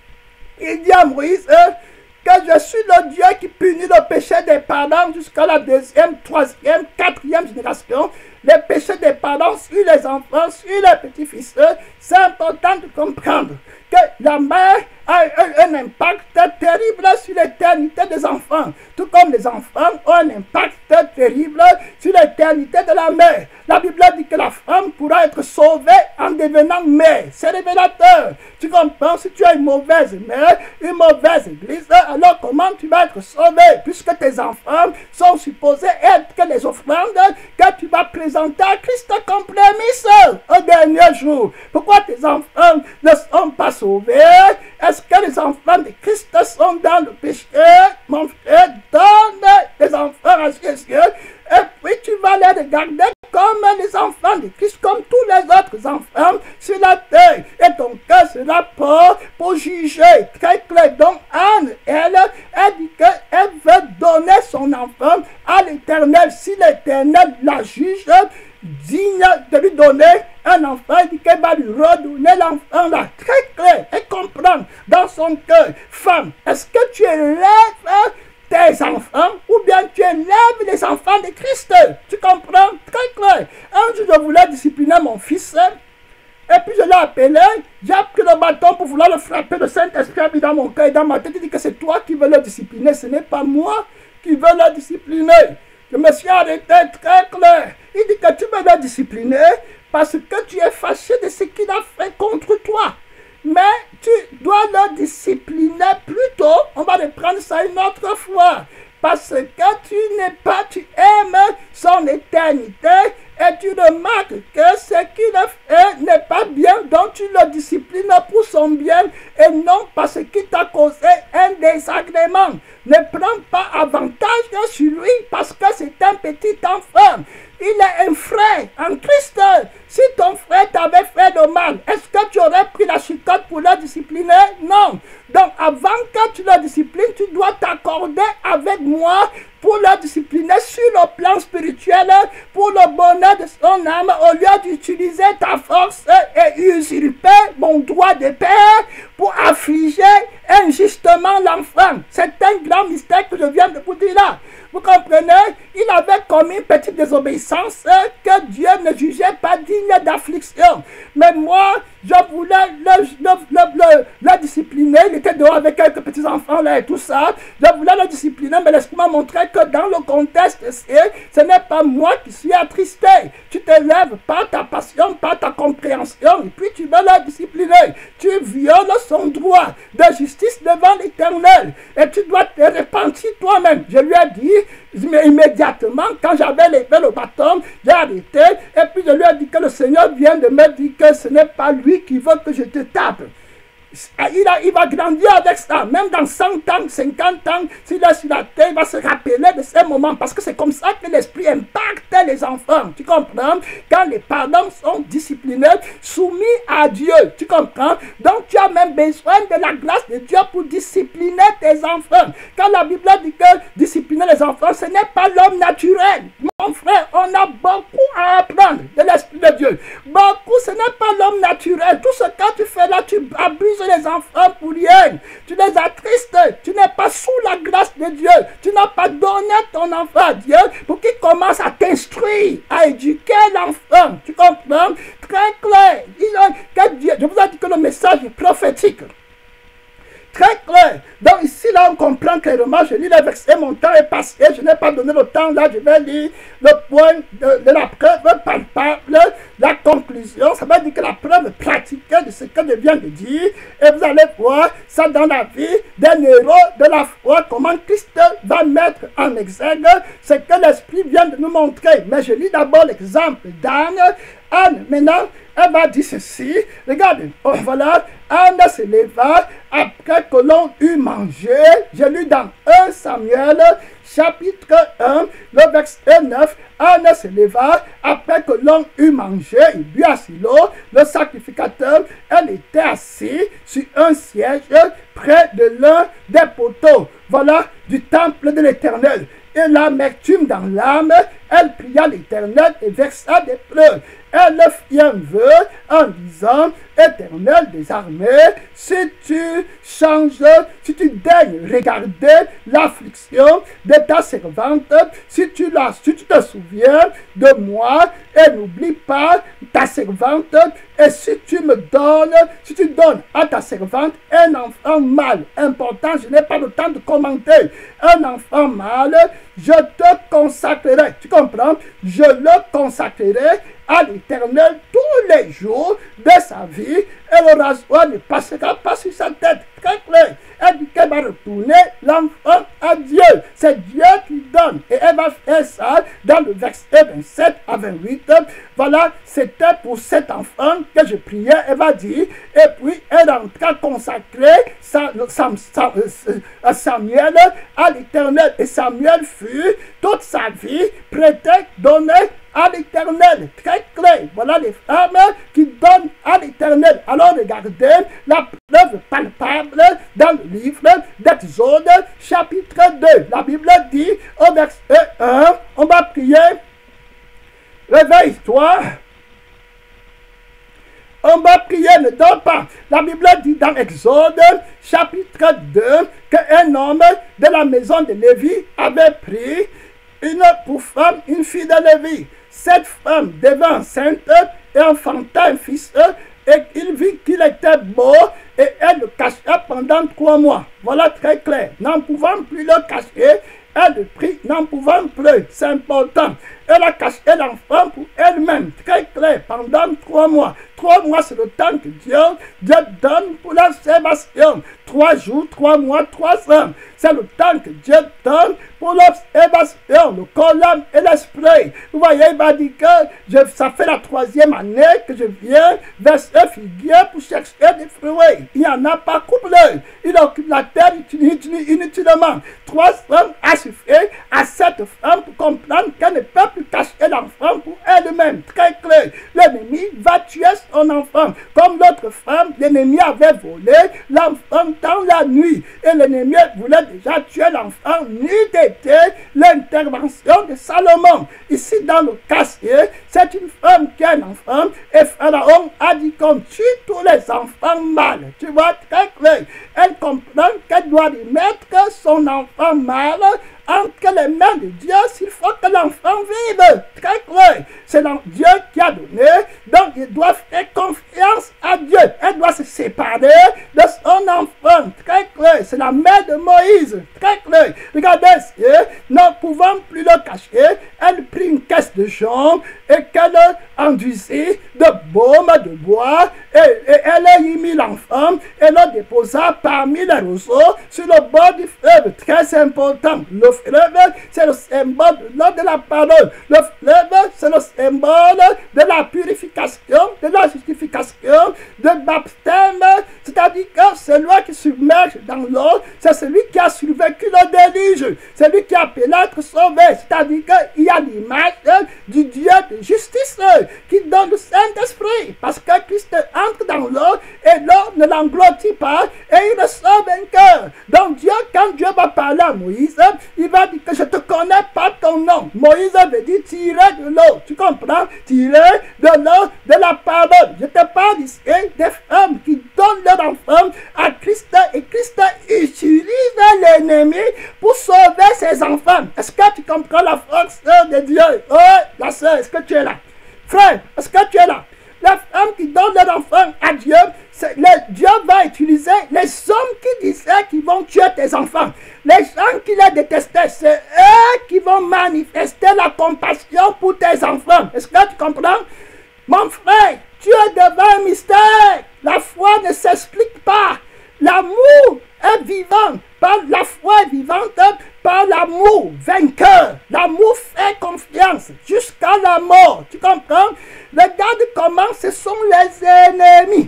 il dit à Moïse que je suis le Dieu qui punit le péché des parents jusqu'à la 2e, 3e, 4e génération. Les péchés des parents sur les enfants, sur les petits-fils. C'est important de comprendre que la mère a un impact terrible sur l'éternité des enfants. Tout comme les enfants ont un impact terrible sur l'éternité de la mère. La Bible dit que la femme pourra être sauvée en devenant mère. C'est révélateur. Tu comprends? Si tu as une mauvaise mère, une mauvaise église, alors comment tu vas être sauvé? Puisque tes enfants sont supposés être que les offrandes que tu vas présenter à Christ comme prémisse au dernier jour. Pourquoi tes enfants ne sont pas sauvés? Est-ce que les enfants de Christ sont dans le péché? Mon frère, donne les enfants à Jésus et puis tu vas les regarder comme les enfants de Christ, comme tous les autres enfants sur la terre. Et ton cœur sera pour juger. Très clair. Donc Anne, elle dit qu'elle veut donner son enfant à l'Éternel. Si l'Éternel la juge digne de lui donner un enfant, il dit qu'elle va lui redonner l'enfant là. Très clair. Et comprendre dans son cœur. Femme, est-ce que tu élèves tes enfants ou bien tu élèves les enfants de Christ? Tu comprends? Très clair. Un jour, je voulais discipliner mon fils et puis je l'ai appelé. J'ai pris le bâton pour vouloir le frapper. Le Saint-Esprit a mis dans mon cœur et dans ma tête. Il dit que c'est toi qui veux le discipliner. Ce n'est pas moi qui veux le discipliner. Je me suis arrêté très clair. Il dit que tu veux le discipliner parce que tu es fâché de ce qu'il a fait contre toi. Mais tu dois le discipliner plutôt. On va reprendre ça une autre fois. Parce que tu aimes son éternité et tu remarques que ce qu'il fait n'est pas bien, donc tu le disciplines pour son bien et non parce qu'il t'a causé un désagrément. Ne prends pas avantage sur lui parce que c'est un petit enfant. Il est un frère en Christ. Si ton frère t'avait fait de mal, est-ce que tu aurais pris la chicotte pour le discipliner? Non. Donc avant que tu le disciplines, tu dois t'accorder avec moi pour le discipliner sur le plan spirituel, pour le bonheur de son âme, au lieu d'utiliser ta force et usurper mon droit de père pour affliger injustement l'enfant. C'est un grand mystère que je viens de vous dire là. Vous comprenez? Il avait commis une petite désobéissance que Dieu ne jugeait pas digne d'affliction. Mais moi, je voulais le discipliner. Il était dehors avec quelques petits enfants là et tout ça. Je voulais le discipliner, mais l'Esprit m'a montré que dans le contexte, ce n'est pas moi qui suis attristé. Tu t'élèves par ta passion, par ta compréhension, et puis tu veux le discipliner. Tu violes son droit de justice devant l'Éternel. Et tu dois te repentir toi-même. Je lui ai dit, mais immédiatement, quand j'avais levé le bâton, j'ai arrêté. Et puis je lui ai dit que le Seigneur vient de me dire que ce n'est pas lui qui veut que je te tape. Il va grandir avec ça. Même dans 100 ans, 50 ans, s'il est sur la terre, il va se rappeler de ces moments. Parce que c'est comme ça que l'esprit impacte les enfants. Tu comprends? Quand les parents sont disciplinés, soumis à Dieu. Tu comprends? Donc tu as même besoin de la grâce de Dieu pour discipliner tes enfants. Quand la Bible dit que discipliner les enfants, ce n'est pas l'homme naturel. Mon frère, on a beaucoup à apprendre de l'Esprit de Dieu. Beaucoup, ce n'est pas l'homme naturel. Tout ce que tu fais là, tu abuses les enfants pour rien. Tu les attristes. Tu n'es pas sous la grâce de Dieu. Tu n'as pas donné ton enfant à Dieu pour qu'il commence à t'instruire, à éduquer l'enfant. Tu comprends? Très clair. Je vous ai dit que le message est prophétique. Très clair. Donc ici, là, on comprend clairement, je lis les versets, mon temps est passé, je n'ai pas donné le temps, là, je vais lire le point de la preuve palpable, la conclusion, ça veut dire que la preuve pratiquée de ce que je viens de dire, et vous allez voir ça dans la vie d'un héros de la foi, comment Christ va mettre en exergue ce que l'Esprit vient de nous montrer. Mais je lis d'abord l'exemple d'Anne. Anne, maintenant, elle va dire ceci. Regardez, oh, voilà, Anne se leva après que l'on eut mangé. J'ai lu dans 1 Samuel, chapitre 1, le verset 9. Anne se leva après que l'on eut mangé. Il but à Silo, le sacrificateur. Elle était assise sur un siège près de l'un des poteaux. Voilà, du temple de l'Éternel. Et l'amertume dans l'âme, elle pria l'Éternel et versa des pleurs. Elle fit un vœu en disant, Éternel des armées, si tu changes, si tu daignes regarder l'affliction de ta servante, si tu te souviens de moi et n'oublie pas ta servante, et si tu donnes à ta servante un enfant mâle, important, je n'ai pas le temps de commenter, un enfant mâle, je te consacrerai, tu comprends? Je le consacrerai à l'Éternel tous les jours de sa vie et le rasoir ne passera pas sur sa tête. Très clair. Elle dit qu'elle va retourner l'enfant à Dieu. C'est Dieu qui donne. Et elle va faire ça dans le verset 27 à 28. Voilà, c'était pour cet enfant que je priais. Elle va dire, et puis elle rentra consacrer Samuel à l'Éternel. Et Samuel fut toute sa vie prêté, donné à l'Éternel. Très clair. Voilà les femmes qui donnent à l'Éternel. Alors regardez la preuve palpable dans le livre d'Exode chapitre 2. La Bible dit au verset 1, on va prier. Réveille-toi. On va prier, ne dors pas. La Bible dit dans Exode chapitre 2 qu'un homme de la maison de Lévi avait pris pour femme une fille de Lévi. Cette femme devint enceinte et enfanta un fils et il vit qu'il était beau et elle le cacha pendant 3 mois. Voilà très clair. N'en pouvant plus le cacher, Elle prit, n'en pouvant plus. C'est important. Elle a caché l'enfant pour elle-même. Très clair. Pendant 3 mois. 3 mois, c'est le temps que Dieu donne pour l'observation. 3 jours, 3 mois, 3 ans. C'est le temps que Dieu donne pour l'observation. Le corps, l'âme et l'esprit. Vous voyez, il m'a dit que ça fait la 3e année que je viens vers ce figuier pour chercher des fruits. Il n'y en a pas couplé. Il occupe la terre inutilement. 3 ans a suffi à cette femme pour comprendre qu'elle ne peut plus cacher l'enfant pour elle-même. Très clair. L'ennemi va tuer son enfant. Comme l'autre femme, l'ennemi avait volé l'enfant dans la nuit. Et l'ennemi voulait déjà tuer l'enfant. N'eût été l'intervention de Salomon. Ici dans le casier, c'est une femme qui a un enfant. Et Pharaon a dit qu'on tue tous les enfants mâles. Tu vois, très clair. Elle comprend qu'elle doit remettre son enfant mâle entre les mains de Dieu s'il faut que l'enfant vive. Très clair. C'est Dieu qui a donné. Donc, il doit faire confiance à Dieu. Elle doit se séparer de son enfant. Très clair. C'est la mère de Moïse. Très clair. Regardez, ne pouvant plus le cacher, elle prit une caisse de jonc et qu'elle enduisit de baume de bois et elle y mit l'enfant et le déposa parmi les roseaux sur le bord du fleuve. Très important. Le fleuve, c'est le symbole de la parole. Le fleuve, c'est le symbole de la purification, de la justification, de baptême. C'est-à-dire que celui qui submerge dans l'eau, c'est celui qui a survécu le déluge. C'est lui qui a pu être sauvé. C'est-à-dire qu'il y a l'image du Dieu de justice qui donne le Saint-Esprit. Parce que Christ entre dans l'eau et l'eau ne l'engloutit pas et il ressort vainqueur. Donc Dieu, quand Dieu va parler à Moïse, il va dire que je ne te connais pas ton nom. Moïse veut dire tirer de l'eau. Tu comprends? Tirer de l'eau de la parole. Je te parle ici des femmes qui donnent leur enfant à Christ et Christ utilise l'ennemi pour sauver ses enfants. Est-ce que tu comprends la force de Dieu? Oh, la sœur, est-ce que tu es là? Frère, est-ce que tu es là? La femme qui donne leur enfant à Dieu, Dieu va utiliser les hommes qui disaient qu'ils vont tuer tes enfants. Les gens qui les détestaient, c'est eux qui vont manifester la compassion pour tes enfants. Est-ce que tu comprends? Mon frère, tu es devant un mystère. La foi ne s'explique pas. L'amour est vivant. La foi est vivante par l'amour vainqueur. L'amour fait confiance jusqu'à la mort. Tu comprends? Regarde comment ce sont les ennemis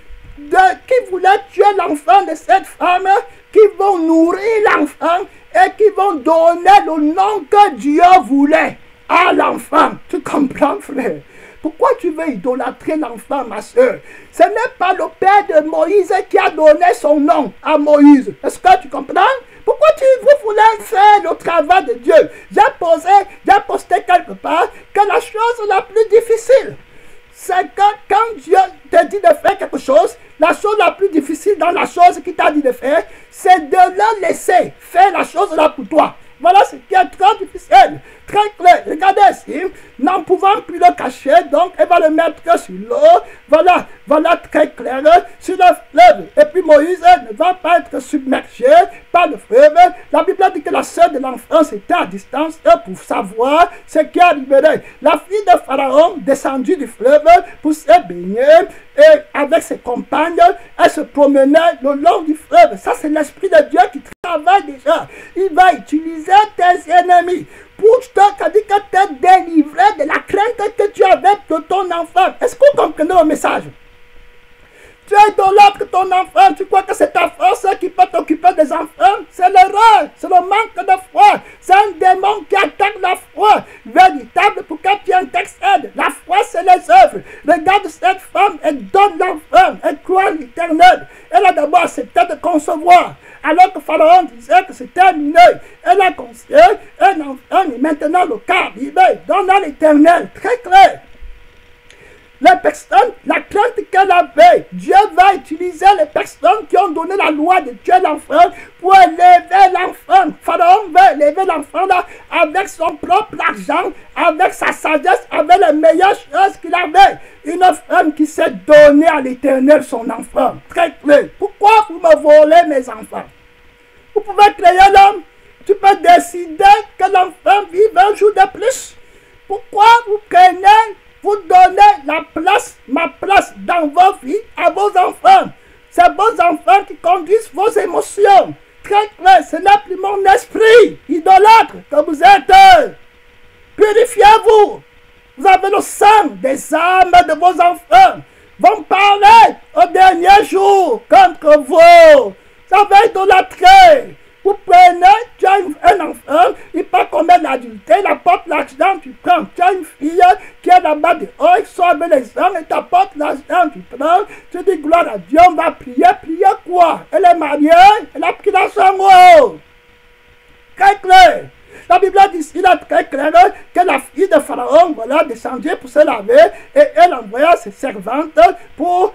qui voulaient tuer l'enfant de cette femme, qui vont nourrir l'enfant et qui vont donner le nom que Dieu voulait à l'enfant. Tu comprends, frère? Pourquoi tu veux idolâtrer l'enfant, ma soeur? Ce n'est pas le père de Moïse qui a donné son nom à Moïse. Est-ce que tu comprends? Pourquoi vous voulez faire le travail de Dieu? J'ai posté quelque part que la chose la plus difficile, c'est que quand Dieu te dit de faire quelque chose, la chose la plus difficile dans la chose qu'il t'a dit de faire, c'est de le laisser faire la chose là pour toi. Voilà ce qui est très difficile, très clair. Regardez ici, n'en pouvant plus le cacher, donc elle va le mettre sur l'eau. Voilà très clair, sur le fleuve. Et puis Moïse ne va pas être submergé par le fleuve. La Bible dit que la sœur de l'enfant était à distance pour savoir ce qui arriverait. La fille de Pharaon descendue du fleuve pour se baigner et avec ses compagnes, elle se promenait le long du fleuve. Ça, c'est l'Esprit de Dieu qui travaille déjà. Il va utiliser tes ennemis pour te délivrer de la crainte que tu avais de ton enfant. Est-ce que vous comprenez le message? Tu idolâtres ton enfant, tu crois que c'est ta force qui peut t'occuper des enfants? C'est l'erreur, c'est le manque de foi. C'est un démon qui attaque la foi véritable pour que tu intercèdes. La foi, c'est les œuvres. Regarde cette femme, elle donne l'enfant, elle croit en l'éternel. Elle a d'abord accepté de concevoir. Alors que Pharaon disait que c'est terminé, elle a conçu un enfant et maintenant le cas arrivé. Donne à l'éternel, très clair. Les personnes, la crainte qu'elle avait, Dieu va utiliser les personnes qui ont donné la loi de tuer l'enfant pour élever l'enfant. Pharaon va élever l'enfant là avec son propre argent, avec sa sagesse, avec les meilleures choses qu'il avait. Une femme qui s'est donnée à l'éternel son enfant. Très clair. Pourquoi vous me volez mes enfants? Vous pouvez créer l'homme. Tu peux décider que l'enfant vive un jour de plus. Pourquoi vous prenez, vous donnez la place, ma place dans vos vies à vos enfants? C'est vos enfants qui conduisent vos émotions. Très clair, ce n'est plus mon esprit idolâtre que vous êtes. Purifiez-vous. Vous avez le sang des âmes de vos enfants. Vont parler au dernier jour contre vous. Ça va idolâtrer. Vous prenez, tu as un enfant, il peut commettre l'adultère, il apporte l'argent, tu prends. Tu as une fille qui est là-bas dehors, il sort avec les hommes, et t'apporte l'argent, tu prends. Tu dis gloire à Dieu, on va prier. Prier quoi? Elle est mariée, elle a pris l'argent. Très clair. La Bible dit ici, là, très clair, que la fille de Pharaon, voilà, descendait pour se laver, et elle envoya ses servantes pour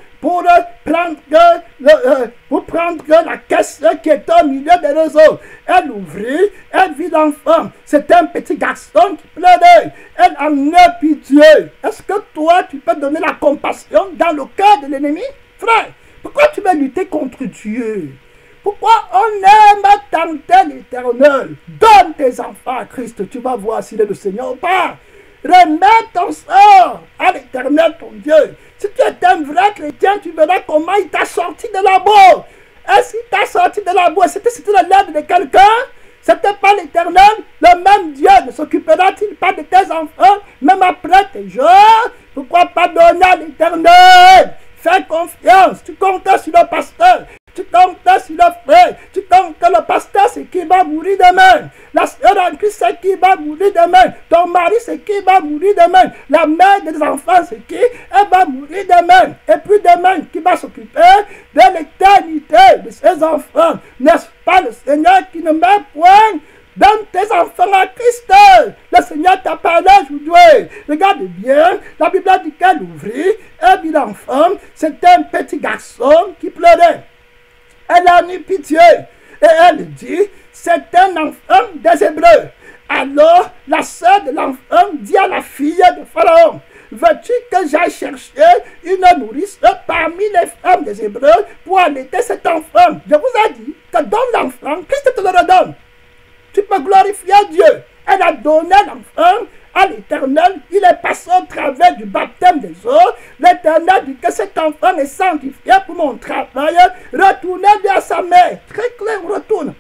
prendre la caisse qui était au milieu des réseaux. Elle ouvrit, elle vit l'enfant. C'était un petit garçon qui pleurait. Elle en eut pitié. Est-ce que toi, tu peux donner la compassion dans le cœur de l'ennemi? Frère, pourquoi tu veux lutter contre Dieu? Pourquoi on aime tenter l'Éternel? Donne tes enfants à Christ, tu vas voir s'il est le Seigneur ou pas. Remets ton sort à l'Éternel, ton Dieu. Si tu es un vrai chrétien, tu verras comment il t'a sorti de la boue. Et s'il t'a sorti de la boue, c'était l'aide de quelqu'un? C'était pas l'Éternel? Le même Dieu ne s'occupera-t-il pas de tes enfants, même après tes jours? Pourquoi pas donner à l'Éternel? Fais confiance, tu comptes sur le pasteur. Tu comptes sur le frère, tu comptes que le pasteur c'est qui va mourir demain. La sœur en Christ c'est qui va mourir demain. Ton mari c'est qui va mourir demain. La mère des enfants c'est qui? Elle va mourir demain. Et puis demain, qui va s'occuper de l'éternité de ses enfants? N'est-ce pas le Seigneur qui ne met point? Donne tes enfants à Christ. Le Seigneur t'a parlé aujourd'hui. Regarde bien, la Bible dit qu'elle ouvrit, elle vit l'enfant. C'était un petit garçon qui pleurait. Elle a eu pitié et elle dit, c'est un enfant des Hébreux. Alors la sœur de l'enfant dit à la fille de Pharaon, veux-tu que j'aille chercher une nourrice parmi les femmes des Hébreux pour allaiter cet enfant? Je vous ai dit que donne l'enfant, Christ te le redonne. Tu peux glorifier Dieu. Elle a donné l'enfant à l'Éternel. Il est passé au travers du baptême des eaux. L'Éternel dit que cet enfant est sanctifié pour mon travail. Retournez-le à sa mère. Très clair, on retourne.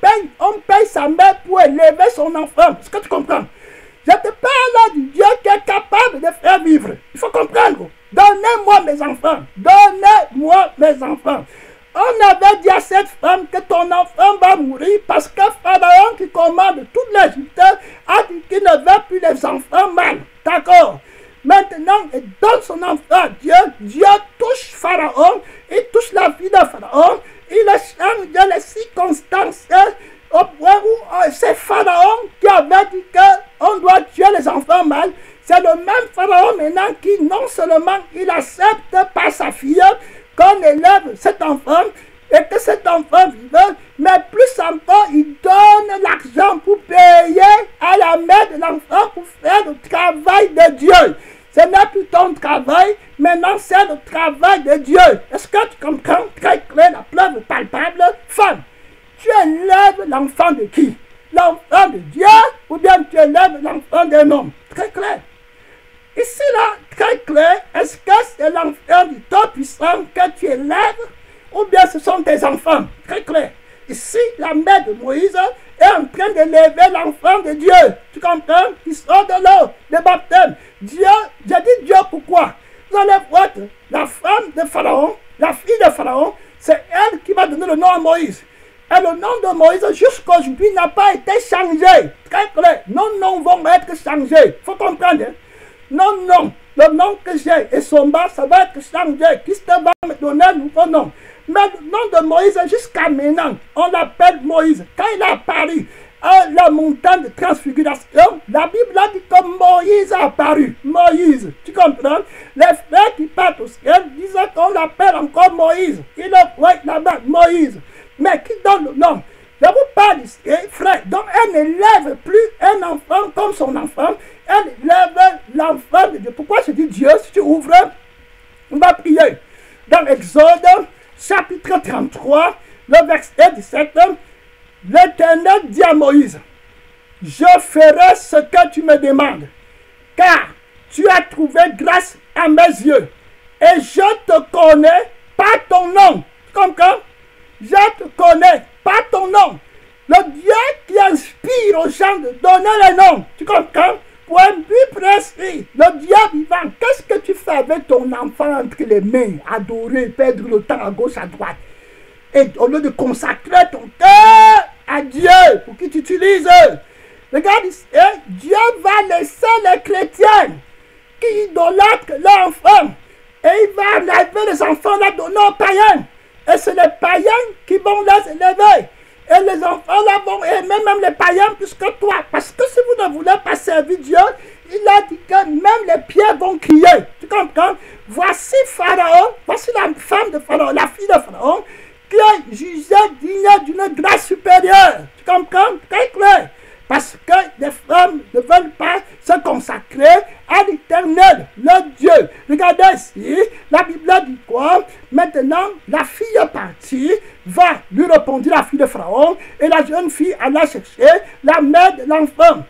On paye sa mère pour élever son enfant. Est-ce que tu comprends? Je te parle du Dieu qui est capable de faire vivre. Il faut comprendre. Donnez-moi mes enfants. Donnez-moi mes enfants. On avait dit à cette femme que ton enfant va mourir parce que Pharaon qui commande toute l'Égypte a dit qu'il ne veut plus les enfants mâles. D'accord? Maintenant, il donne son enfant à Dieu. Dieu touche Pharaon, il touche la vie de Pharaon, il change les circonstances au point où c'est Pharaon qui avait dit qu'on doit tuer les enfants mâles. C'est le même Pharaon maintenant qui non seulement il accepte par sa fille qu'on élève cet enfant et que cet enfant vive, mais plus encore, il donne l'argent pour payer à la mère de l'enfant pour faire le travail de Dieu. Ce n'est plus ton travail, maintenant c'est le travail de Dieu. Est-ce que tu comprends? Très clair, la preuve palpable. Femme, tu élèves l'enfant de qui? L'enfant de Dieu ou bien tu élèves l'enfant d'un homme? Très clair. Ici, là, très clair, est-ce que c'est l'enfant du Tout-Puissant que tu élèves ou bien ce sont tes enfants? Très clair. Ici, la mère de Moïse est en train d'élever l'enfant de Dieu. Tu comprends? Il sort de l'eau, de baptême. Dieu, j'ai dit Dieu pourquoi? Vous allez voir que la femme de Pharaon, la fille de Pharaon, c'est elle qui va donner le nom à Moïse. Et le nom de Moïse jusqu'à aujourd'hui n'a pas été changé. Très clair. Nos noms vont être changés. Il faut comprendre. Hein? Non, le nom que j'ai et son bas, ça va être changé. Christ va me donner un nouveau nom. Mais le nom de Moïse, jusqu'à maintenant, on l'appelle Moïse. Quand il a apparu à la montagne de transfiguration, la Bible a dit que Moïse a apparu. Moïse, tu comprends? Les frères qui partent au ciel disaient qu'on l'appelle encore Moïse. Il est ouais, là-bas, Moïse. Mais qui donne le nom? Je vous parle ici, frère. Donc, elle n'élève plus un enfant comme son enfant. Elle élève l'enfant de Dieu. Pourquoi je dis Dieu? Si tu ouvres, on va prier. Dans Exode, chapitre 33, le verset 17, L'Éternel dit à Moïse, je ferai ce que tu me demandes, car tu as trouvé grâce à mes yeux, et je te connais par ton nom. Tu comprends? Je te connais par ton nom. Le Dieu qui inspire aux gens de donner les noms. Tu comprends? Pour un but précis, le Dieu vivant, qu'est-ce que tu fais avec ton enfant entre les mains, adorer, perdre le temps à gauche, à droite? Et au lieu de consacrer ton cœur à Dieu, pour qui tu utilises, regarde ici, Dieu va laisser les chrétiens qui idolâtrent leurs enfants, et il va enlever les enfants, la donner aux païens. Et c'est les païens qui vont les élever. Et les enfants là vont aimer même les païens plus que toi. Parce que si vous ne voulez pas servir Dieu, il a dit que même les pierres vont crier. Tu comprends? Voici Pharaon, voici la femme de Pharaon, la fille de Pharaon, qui est jugée digne d'une grâce supérieure. Tu comprends? Très clair. Parce que les femmes ne veulent pas se consacrer à l'Éternel, le Dieu. Regardez ici, la Bible dit quoi? Maintenant, la fille est partie, va, lui répondit la fille de Pharaon, et la jeune fille alla chercher la mère de l'enfant.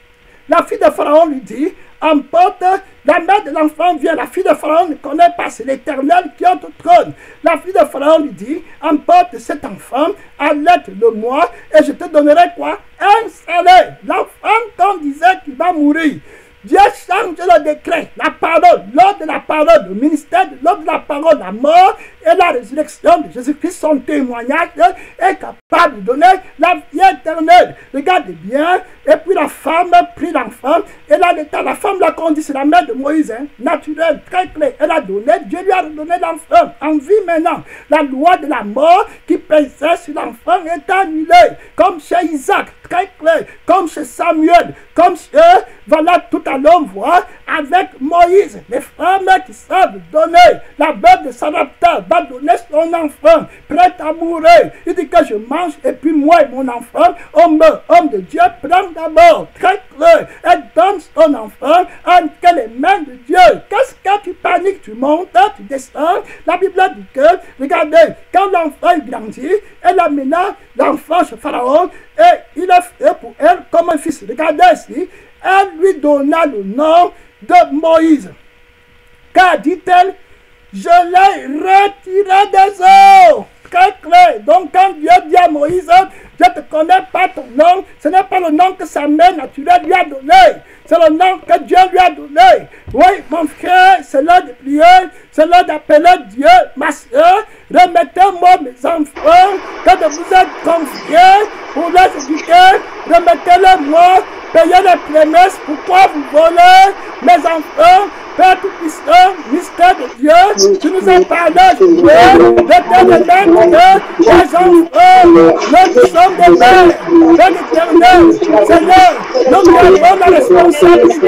La fille de Pharaon lui dit, emporte, la mère de l'enfant vient. La fille de Pharaon ne connaît pas, c'est l'Éternel qui est au trône. La fille de Pharaon lui dit, emporte cet enfant, allaite-le-moi, et je te donnerai quoi? Un salaire. L'enfant, qu'on disait qu'il va mourir. Dieu change le décret, la parole, l'ordre de la parole, le ministère de l'ordre de la parole, la mort et la résurrection de Jésus-Christ, son témoignage est capable de donner la vie éternelle. Regardez bien, et puis la femme prit l'enfant, et là, la femme l'a conduit, c'est la mère de Moïse, naturelle, très claire. Elle a donné, Dieu lui a redonné l'enfant en vie maintenant. La loi de la mort qui pesait sur l'enfant est annulée, comme chez Isaac, très clair, comme chez Samuel, comme chez, voilà, tout à l'heure, on voit avec Moïse, les femmes qui savent donner. La veuve de Sarepta va donner son enfant, prêt à mourir. Il dit que je mange, et puis moi et mon enfant, on meurt. Homme de Dieu, prend d'abord, très clair, et donne son enfant entre les mains de Dieu. Qu'est-ce que tu paniques, tu montes, tu descends? La Bible dit que, regardez, quand l'enfant grandit, elle amena l'enfant chez Pharaon, et il a fait pour elle comme un fils. Regardez ici, elle lui donna le nom de Moïse. Car, dit-elle, je l'ai retiré des eaux. Très clair. Donc, quand Dieu dit à Moïse, je ne te connais pas ton nom, ce n'est pas le nom que sa mère naturelle lui a donné. C'est le nom que Dieu lui a donné. Oui, mon frère, c'est l'heure de prier, c'est l'heure d'appeler Dieu. Ma soeur, remettez-moi mes enfants, que de vous êtes confiés pour les éduquer, remettez-les-moi, payez les prémices, pourquoi vous volez mes enfants? Père Tout-Puissant, mystère de Dieu, tu nous as parlé aujourd'hui d'éternel Dieu, des enfants, nous sommes des mères, Père éternel, Seigneur, nous avons la responsabilité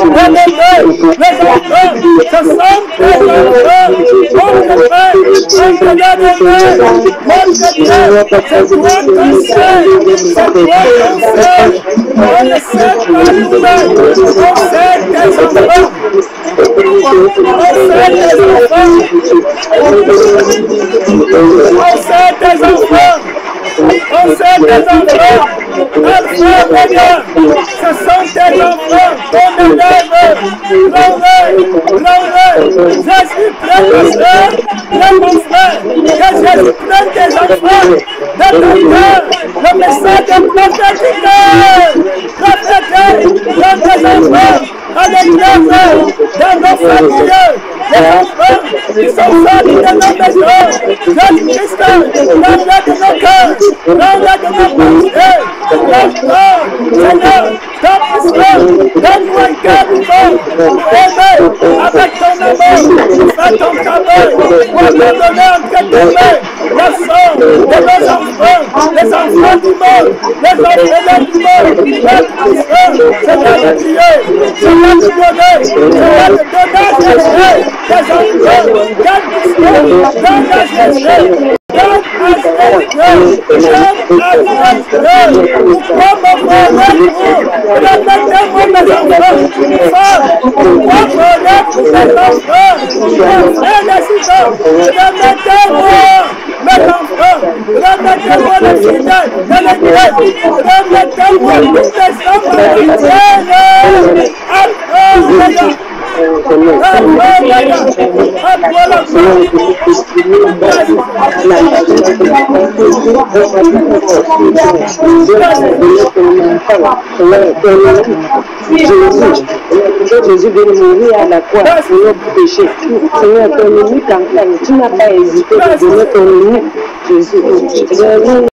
d'élever les enfants, ce sont des enfants, mon frère, entenez les mères, mon Dieu, c'est toi ton Seigneur, c'est toi ton Seigneur, on ne sait pas nous-mêmes, on sait des enfants. On sait des enfants. On sait des enfants. On sait des enfants. Enfants, Seigneur, ce sont tes enfants qu'on élève. Gloire. Jésus prenne ma soeur, prenne mon frère. Que Jésus prenne tes enfants de ton cœur. Le message est prophétique. Prends tes enfants à l'église, dans nos familles, les enfants qui sont sortis de nos maisons. Jésus-Christ, prends-les de nos cœurs, prends-les de nos pensées. Seigneur, donne-nous un cœur vivant pour aimer avec ton amour, faire ton travail, pour abandonner entre tes mains le sang de nos enfants, les enfants du monde, les orphelins du monde. Seigneur, de prier, Seigneur, de donner, Seigneur, de donner à Jésus des enfants, donne à Jésus. remettez-moi le fidèle de l'église, remettez-moi toutes les femmes chrétiennes. Alléluia. Jésus de mourir à la croix pour nos péchés. Seigneur, ton unique enfant, tu n'as pas hésité de donner ton unique Jésus.